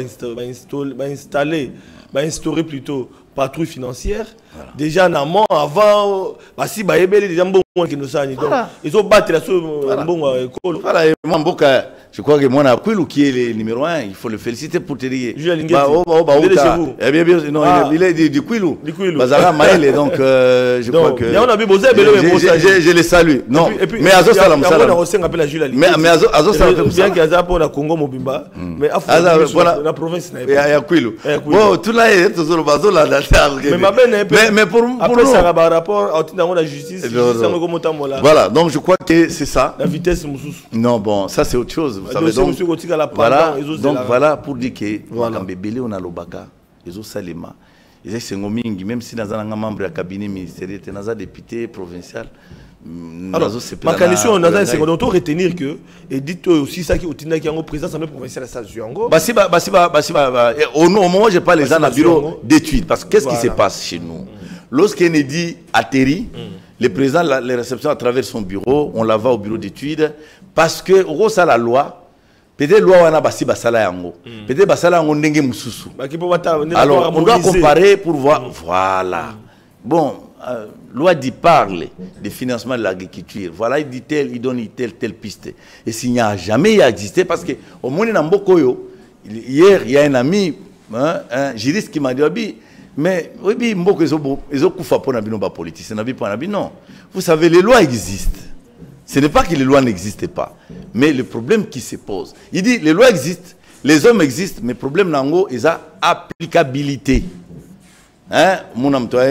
instaurer plutôt patrouille financière. Voilà. Déjà en amont, avant, si bah déjà bon qui nous donc ils ont battu la bon école. Voilà, je crois que moi Nakwilou qui est le numéro 1, il faut le féliciter pour te dire. Il est chez vous. Eh bien, non, il est du Kwilou. Bazara Maël, donc je crois que je les salue. Non, mais Azo Salam Salam. Mais Azo Salam bien qu'il y a pour la Congo Mobimba, mais la province il y a Kwilou. Bon, tout là est toujours Bazo là. Mais pour après ça va rapport à la justice. Voilà, donc je crois que c'est ça. La vitesse non, bon, ça c'est autre chose. Vous savez, donc voilà pour dire que quand bébé on a l'obaka, ils ont salima. Ils sont ngomingi, même si dans un membre du cabinet ministériel, dans un député provincial. Alors, ma question, on a c'est qu'on doit retenir que, et dites aussi ça qui est au président de l'Assemblée provinciale à Saint-Juango. Au moment, je parle les gens dans le bureau d'études. Parce que qu'est-ce qui se passe chez nous? Lorsque Kennedy atterrit, le président les réceptions à travers son bureau, on la va au bureau d'études, parce que, au ça la loi, peut-être loi wana basi basala yango. Peut-être basala yango ndenge mususu. Alors, on doit comparer pour voir. Voilà. Bon, loi dit parle des financements de l'agriculture. Voilà, il dit tel, il donne telle piste. Et s'il n'y a jamais existé, parce que au moins dans Mbokoyo, hier, il y a un ami, un juriste qui m'a dit, mais oui, Mboko, ils ont coupé pour la politique. Non. Vous savez, les lois existent. Ce n'est pas que les lois n'existent pas. Mais le problème qui se pose, il dit, les lois existent, les hommes existent, mais le problème, c'est la applicabilité. Hein, mon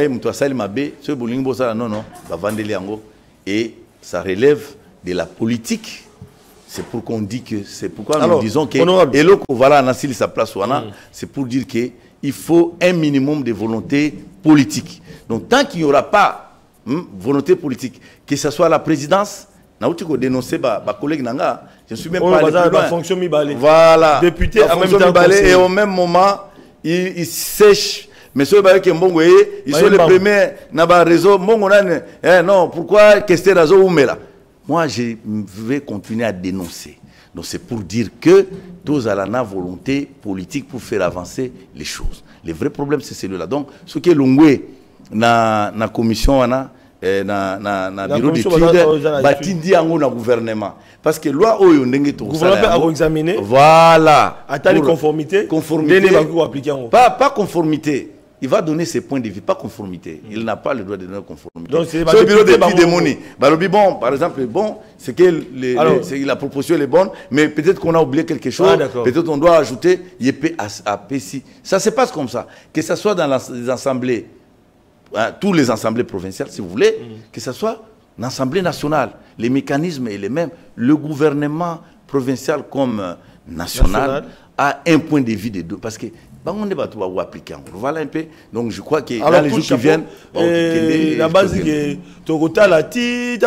et ça relève de la politique. C'est pour qu'on dit que c'est pourquoi nous disons que et là voilà sa place c'est pour dire que il faut un minimum de volonté politique. Donc tant qu'il n'y aura pas volonté politique, que ce soit la présidence, na outi ko dénoncer ba collègue nanga, je suis même pas allé plus loin. Fonction Mibale. Voilà. Député en même temps et au même moment il sèche. Mais ceux qui sont ils sont les premiers dans le réseau. Non, pourquoi qu'est-ce que moi, je vais continuer à dénoncer. Donc, c'est pour dire que tous à la volonté politique pour faire avancer les choses. Le vrai problème, c'est celui-là. Donc, ce qui est l'ongoué dans la commission, dans le bureau d'études, batindi en le gouvernement. Parce que loi le gouvernement a examiné. Voilà. Attends, conformité. Pas conformité. Il va donner ses points de vue, pas conformité. Il n'a pas le droit de donner conformité. Donc c'est le bureau d'études de Moni. Bon, par exemple, bon, c'est que la proposition est bonne, mais peut-être qu'on a oublié quelque chose. Peut-être qu'on doit ajouter YP à PSI. Ça se passe comme ça. Que ce soit dans les assemblées, tous les assemblées provinciales, si vous voulez, que ce soit l'Assemblée nationale. Les mécanismes sont les mêmes. Le gouvernement provincial comme national a un point de vue des deux. Parce que on ne va pas appliquer. Voilà un peu. Donc je crois que dans les jours qui viennent, la base est que la tite,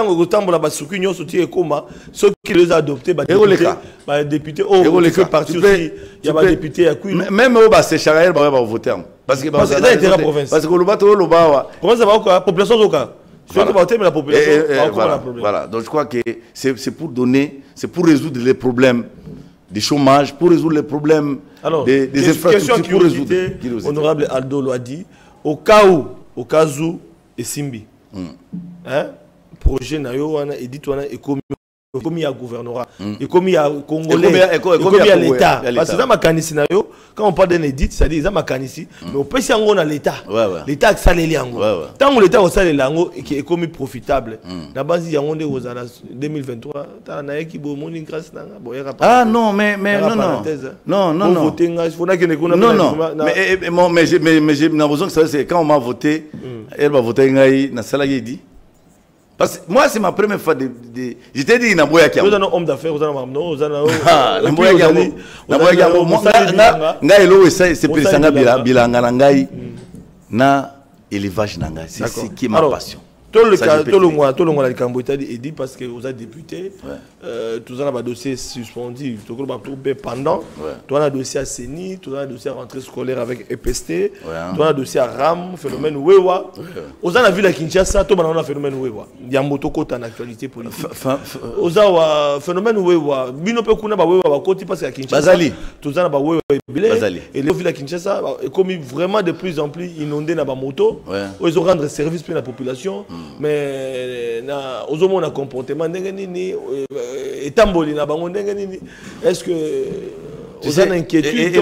ceux qui les ont adoptés, les députés, il y a des députés à qui même c'est Charaël va voter. Parce que c'est l'intérêt province. Parce que le bateau le bas. Comment ça va la population au cas. Mais la population voilà. Donc je crois que c'est pour donner, c'est pour résoudre les problèmes des chômages, pour résoudre les problèmes des infrastructures, pour résoudre. Honorable Aldo l'a dit, au cas où et Simbi, projet na yo wana edit wana comme il y a gouvernorat, et comme il y a Congolais, et comme il y a l'État. Parce que dans ma canissinayo, quand on parle d'un édit, ça dit, ça ma canissi, mais on peut s'y en a l'État. L'État a salé l'ango. Tant que l'État a salé l'ango et qui est comme profitable, la base, il y a un aux années 2023, t'as un qui beau monde grâce à ah non, mais non. Non, non, non. Mais j'ai l'impression que c'est quand on m'a voté, elle va voter na salarié dit. Parce que moi, c'est ma première fois de... J'étais dit, Naboya Kiambo. Vous avez un homme d'affaires, vous avez un mamno, vous avez un... Ah, Naboya Kiambo. Naboya Kiambo. Nga elo, c'est Périsanga Bilanga Nangai. Na élevage Nangai. C'est ce qui est ma passion. Tout le monde a dit parce que vous êtes député, tout un dossier suspendu, tout pendant, tout un dossier à CENI, tout un dossier à rentrée scolaire avec EPST, tout un dossier à RAM, phénomène Wewa. Vous avez vu la Kinshasa, tout le monde a phénomène Wewa. Il y a un motocot en actualité politique. Vous avez phénomène Wewa. Bino peut qu'on a Wewa côté parce qu'à Kinshasa. Bazali. Tout ça n'a Wewa Bazali. Et les villes à Kinshasa, comme vraiment de plus en plus inondé dans la moto, ils ont rendre service pour la population. Mais aux hommes on a comportement est-ce que vous avez une inquiétude?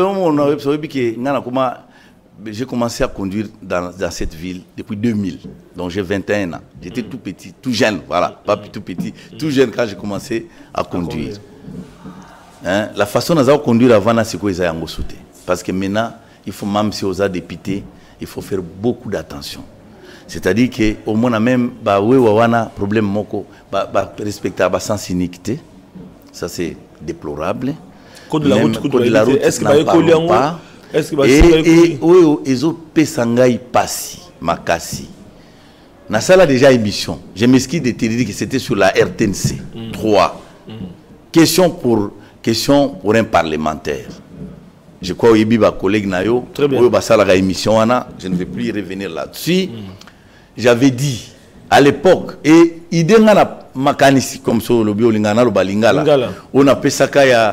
J'ai commencé à conduire dans cette ville depuis 2000, donc j'ai 21 ans. J'étais tout petit, tout jeune, voilà, pas tout petit, tout jeune quand j'ai commencé à conduire. Hein? La façon dont on conduire avant, c'est quoi ils ont sauté. Parce que maintenant, il faut même si on a député, il faut faire beaucoup d'attention. C'est-à-dire qu'au moins même un problème moko respecter la sens iniquité, ça c'est déplorable. Code de la route, est-ce que n'en parlons pas. Et ils ont pesangai passi makasi. Na sala déjà émission. Je m'excuse de te dire que c'était sur la RTNC 3. Question pour un parlementaire. Je crois que Ibi va collègue Nayo, je ne vais plus y revenir là-dessus. J'avais dit à l'époque, et il y a makanisi comme ça, le biolingana, le balingala, on a ça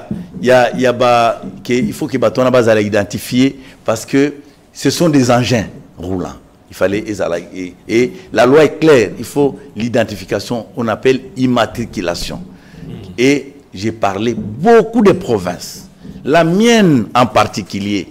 il faut que Batona base à identifier parce que ce sont des engins roulants. Il fallait et la loi est claire, il faut l'identification, on appelle immatriculation. Et j'ai parlé beaucoup de provinces. La mienne en particulier,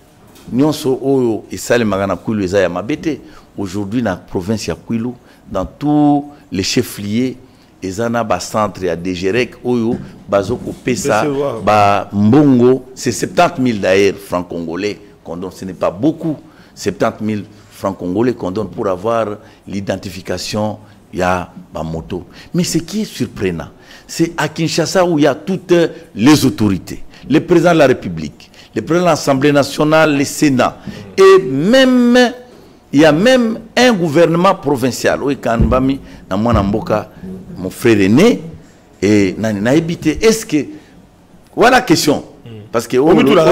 aujourd'hui dans la province de Kwilu, dans tous les chefs-lieux, ils ont un centre à Dégerek, Oyo, Bazoko Pesa, Mbongo, c'est 70 000 d'ailleurs francs congolais qu'on donne. Ce n'est pas beaucoup, 70 000 francs congolais qu'on donne pour avoir l'identification, il y a ma moto. Mais ce qui est surprenant, c'est à Kinshasa où il y a toutes les autorités. Le président de la République, le président de l'Assemblée nationale, le Sénat, et même, il y a même un gouvernement provincial. Oui, Kanbami, mon frère aîné, et Naïbité. Est-ce que, voilà la question, parce que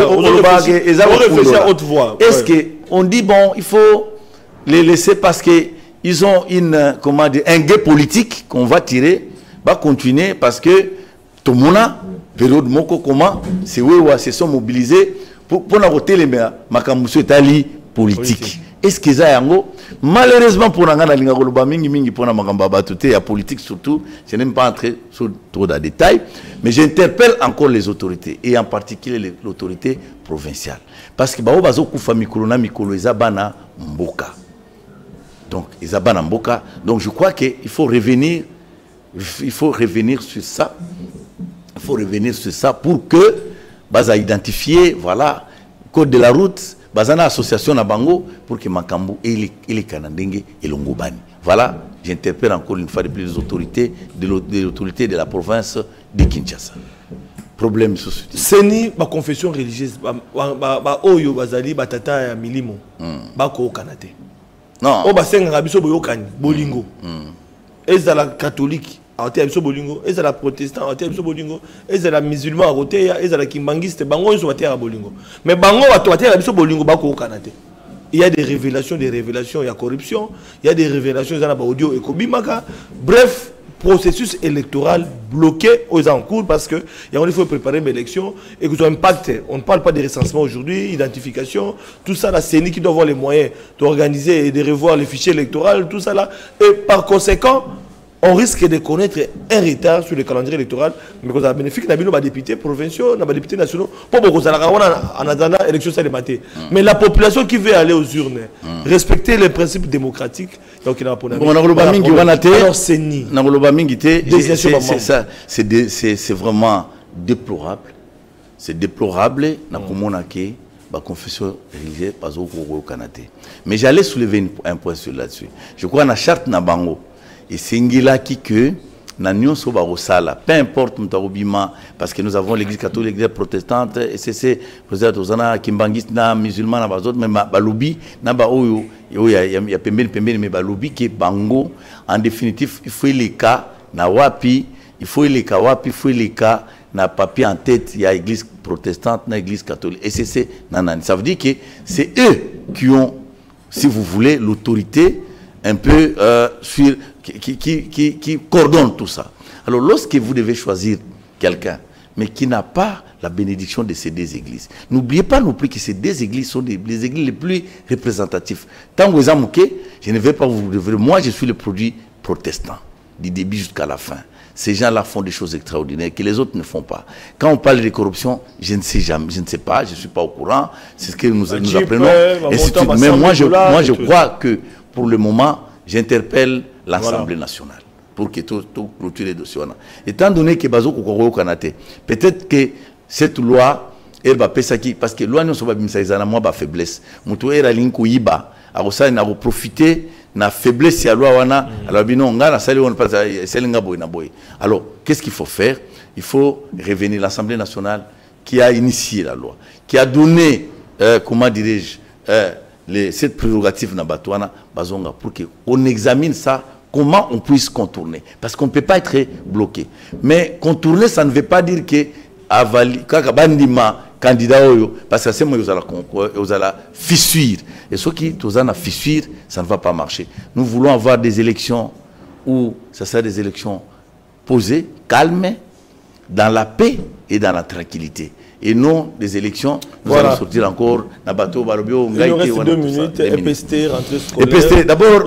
est-ce qu'on dit, bon, il faut les laisser parce qu'ils ont comment dire, un guet politique qu'on va tirer, va continuer parce que tout le monde a période moko comment c'est se sont mobilisés pour la voter les makambuso etali politique. Est-ce que ça yango malheureusement pour ngana linga koloba mingi pour na makamba batute ya politique surtout, je n'aime pas entrer sur trop de détails, mais j'interpelle encore les autorités et en particulier l'autorité provinciale parce que bao bazo kufa mikolo na mikolo ezabana mboka. Donc ezabana mboka, donc je crois que il faut revenir sur ça. Il faut revenir sur ça pour que baza identifier voilà code de la route bazana association na bango pour que makambu et les kanandenge et longobani. Voilà, j'interpelle encore une fois de plus les autorités de la province de Kinshasa. Problème société. Seni ba confession religieuse ba oyo bazali batata ya milimo ba ko kanate. Non. O ba senga biso boyokani bolingo. Ezala catholique aote biso bolingo, ezala protestant aote biso bolingo, ezala musulman aote ya, ezala kimbangiste bango so batia bolingo. Mais bango batia biso bolingo ba ko kanate. Il y a des révélations, il y a corruption, il y a des révélations dans la audio et kobimaka. Bref, processus électoral bloqué aux encours parce que il faut préparer une élection et que ça impacte. On ne parle pas de recensement aujourd'hui, identification, tout ça là, c'est nous qui doit avoir les moyens d'organiser et de revoir les fichiers électoraux, tout ça là. Et par conséquent, on risque de connaître un retard sur le calendrier électoral, mais qu'on a bénéfique n'a pas députés provinciaux, n'a pas députés nationaux, pour beaucoup ça en attendant l'élection ça matin. Mais la population qui veut aller aux urnes, respecter les principes démocratiques, donc il a pas. Bon, alors c'est vraiment déplorable. C'est déplorable na komonake ba confession religieuse pas au Canada. Mais j'allais soulever un point sur là-dessus. Je crois na charte na bango et singila qui que na nyonso ba rosala, peu importe mutarobima parce que nous avons l'église catholique, l'église protestante et c'est peut-être ozana kimbangiste na musulman na bazot même ba lobi na ba oyo ya pembeni mais ba lobi que bango en définitive il faut les cas na wapi, il faut les cas wapi, il faut les cas na papier en tête, il y a l'église protestante, il y a l'église catholique. Et c'est ça veut dire que c'est eux qui ont, si vous voulez, l'autorité un peu qui coordonne tout ça. Alors lorsque vous devez choisir quelqu'un, mais qui n'a pas la bénédiction de ces deux églises, n'oubliez pas non plus que ces deux églises sont les églises les plus représentatives. Tant que vous avez manqué, je ne vais pas vous deviner. Moi, je suis le produit protestant, du début jusqu'à la fin. Ces gens-là font des choses extraordinaires que les autres ne font pas. Quand on parle de corruption, je ne sais jamais, je ne sais pas, je ne suis pas au courant. C'est ce que nous apprenons. Mais moi, je crois que pour le moment, j'interpelle l'Assemblée nationale pour que tout clôture les dossiers. Étant donné que Bazo Kokoro Kanate, peut-être que cette loi, elle va passer parce que loi ne soit pas bimsaïzana, moi, faiblesse. Moutou era linko yiba, a profiter na faiblesse ya loi wana alors bino ngana sali on pas selinga boy na boy. Alors qu'est-ce qu'il faut faire? Il faut revenir l'Assemblée nationale qui a initié la loi, qui a donné comment dirais-je cette prérogative na batwana bazonga pour que on examine ça, comment on puisse contourner, parce qu'on ne peut pas être bloqué. Mais contourner, ça ne veut pas dire que avali kaka bandima candidat parce que c'est moi vous allez fissure et ceux qui tous en fissure ça ne va pas marcher. Nous voulons avoir des élections où ça sera des élections posées, calmes, dans la paix et dans la tranquillité, et non des élections nous allons sortir encore na bateau barobio il nous reste 2 minutes. EPST rentrée scolaire. D'abord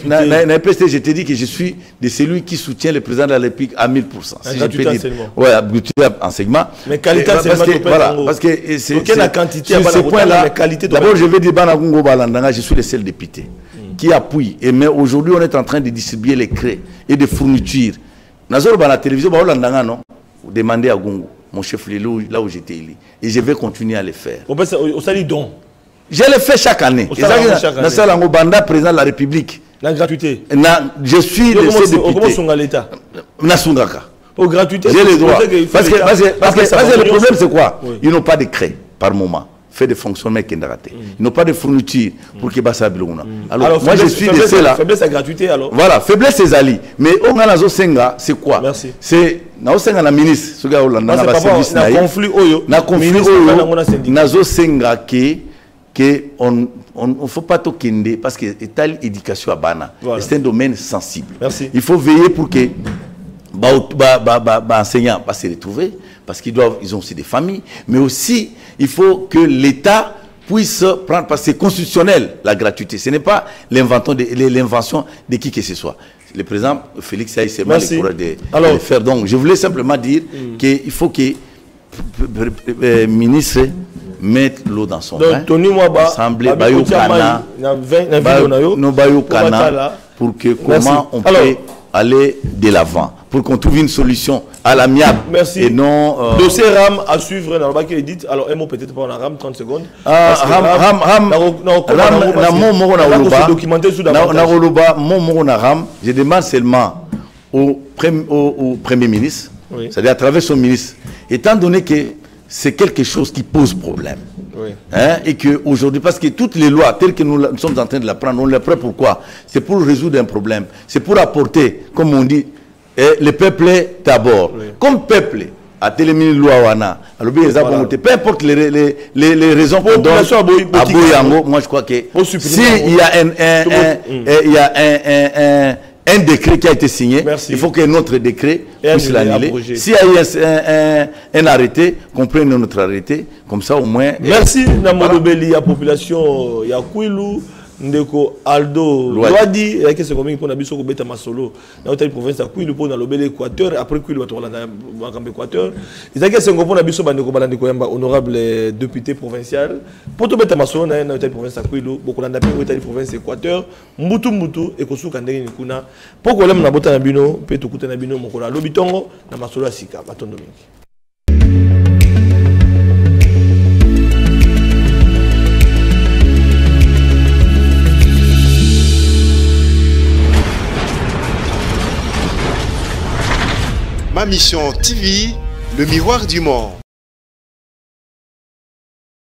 EPST, je te dis que je suis de celui qui soutient le président de la République à 1000%. Si je peux dire. Ouais, enseignement. Mais qualité parce que c'est la quantité à ce point-là. D'abord je vais dire Banagungo Balandanga, je suis le seul député qui appuie. Et mais aujourd'hui on est en train de distribuer les craies et des fournitures. Nazor Bana télévision Balandanga non, demandez à Gungo. Mon chef là où j'étais élu. Et je vais continuer à le faire. Au salut don. Je le fais chaque année. Dans Banda, président de la République. La gratuité. Je suis le seul député. Comment sont à l'État? Nasungaka. Au gratuité. J'ai les droits. Parce que le problème c'est quoi? Ils n'ont pas de cré par moment. Fait de fonctionnement qui est raté. Ils n'ont pas de fourniture pour qu'ils bassent à Bilouna. Alors moi je suis de ceux-là. Faiblesse à gratuité alors. Voilà, faiblesse c'est Ali. Mais au Ganazo Senga, c'est quoi? Merci. C'est Nazo Senga la ministre, ce gars Hollanda na service na conflit oyo. Na conflit oyo. Nazo Senga que on faut pas tout kende parce que état éducation à Bana. C'est un domaine sensible. Merci. Il faut veiller pour que enseignants pas se retrouver parce qu'ils ont aussi des familles, mais aussi il faut que l'État puisse prendre, parce que c'est constitutionnel la gratuité, ce n'est pas l'invention de qui que ce soit. Le président Félix Saïd c'est mal le courage de le faire. Donc je voulais simplement dire qu'il faut que le ministre mette l'eau dans son vin, assemblée Bayokana, pour que comment on peut aller de l'avant, pour qu'on trouve une solution à l'amiable. Merci. Et non. Dossier RAM à suivre dans le bac qui dit. Alors, un mot peut-être pas en RAM, 30 secondes. Je demande seulement au Premier ministre, c'est-à-dire à travers son ministre, étant donné que c'est quelque chose qui pose problème. Oui. Hein, et qu'aujourd'hui, parce que toutes les lois telles que nous sommes en train de la prendre, on les prend pourquoi? C'est pour résoudre un problème. C'est pour apporter, comme on dit, le peuple d'abord. Oui. Comme peuple, à téléminer loi wana, peu importe les raisons pour donner à Boyango, moi je crois que s'il y a un décret qui a été signé, il faut qu'un autre décret puisse l'annuler. S'il y a un arrêté, qu'on prenne notre arrêté, comme ça au moins. Merci Namodobeli, la population Yakouilou, ndeko Aldo Loadi et que c'est comme pour nabiso ko beta masolo na hôtel province à Kwilu pour na lobel Équateur après Kwilu to la Makambe Équateur ils a que c'est pour nabiso bandeko bandeko yamba honorable député provincial pour to beta masolo na hôtel province à Kwilu beaucoup landa pe hôtel province Équateur mbutu et kosuka ndenge ni kuna poko lem na bota na bino pe to kuta na bino mokola lobitongo na masolo asika batondo mingi. Ma mission TV, le miroir du monde.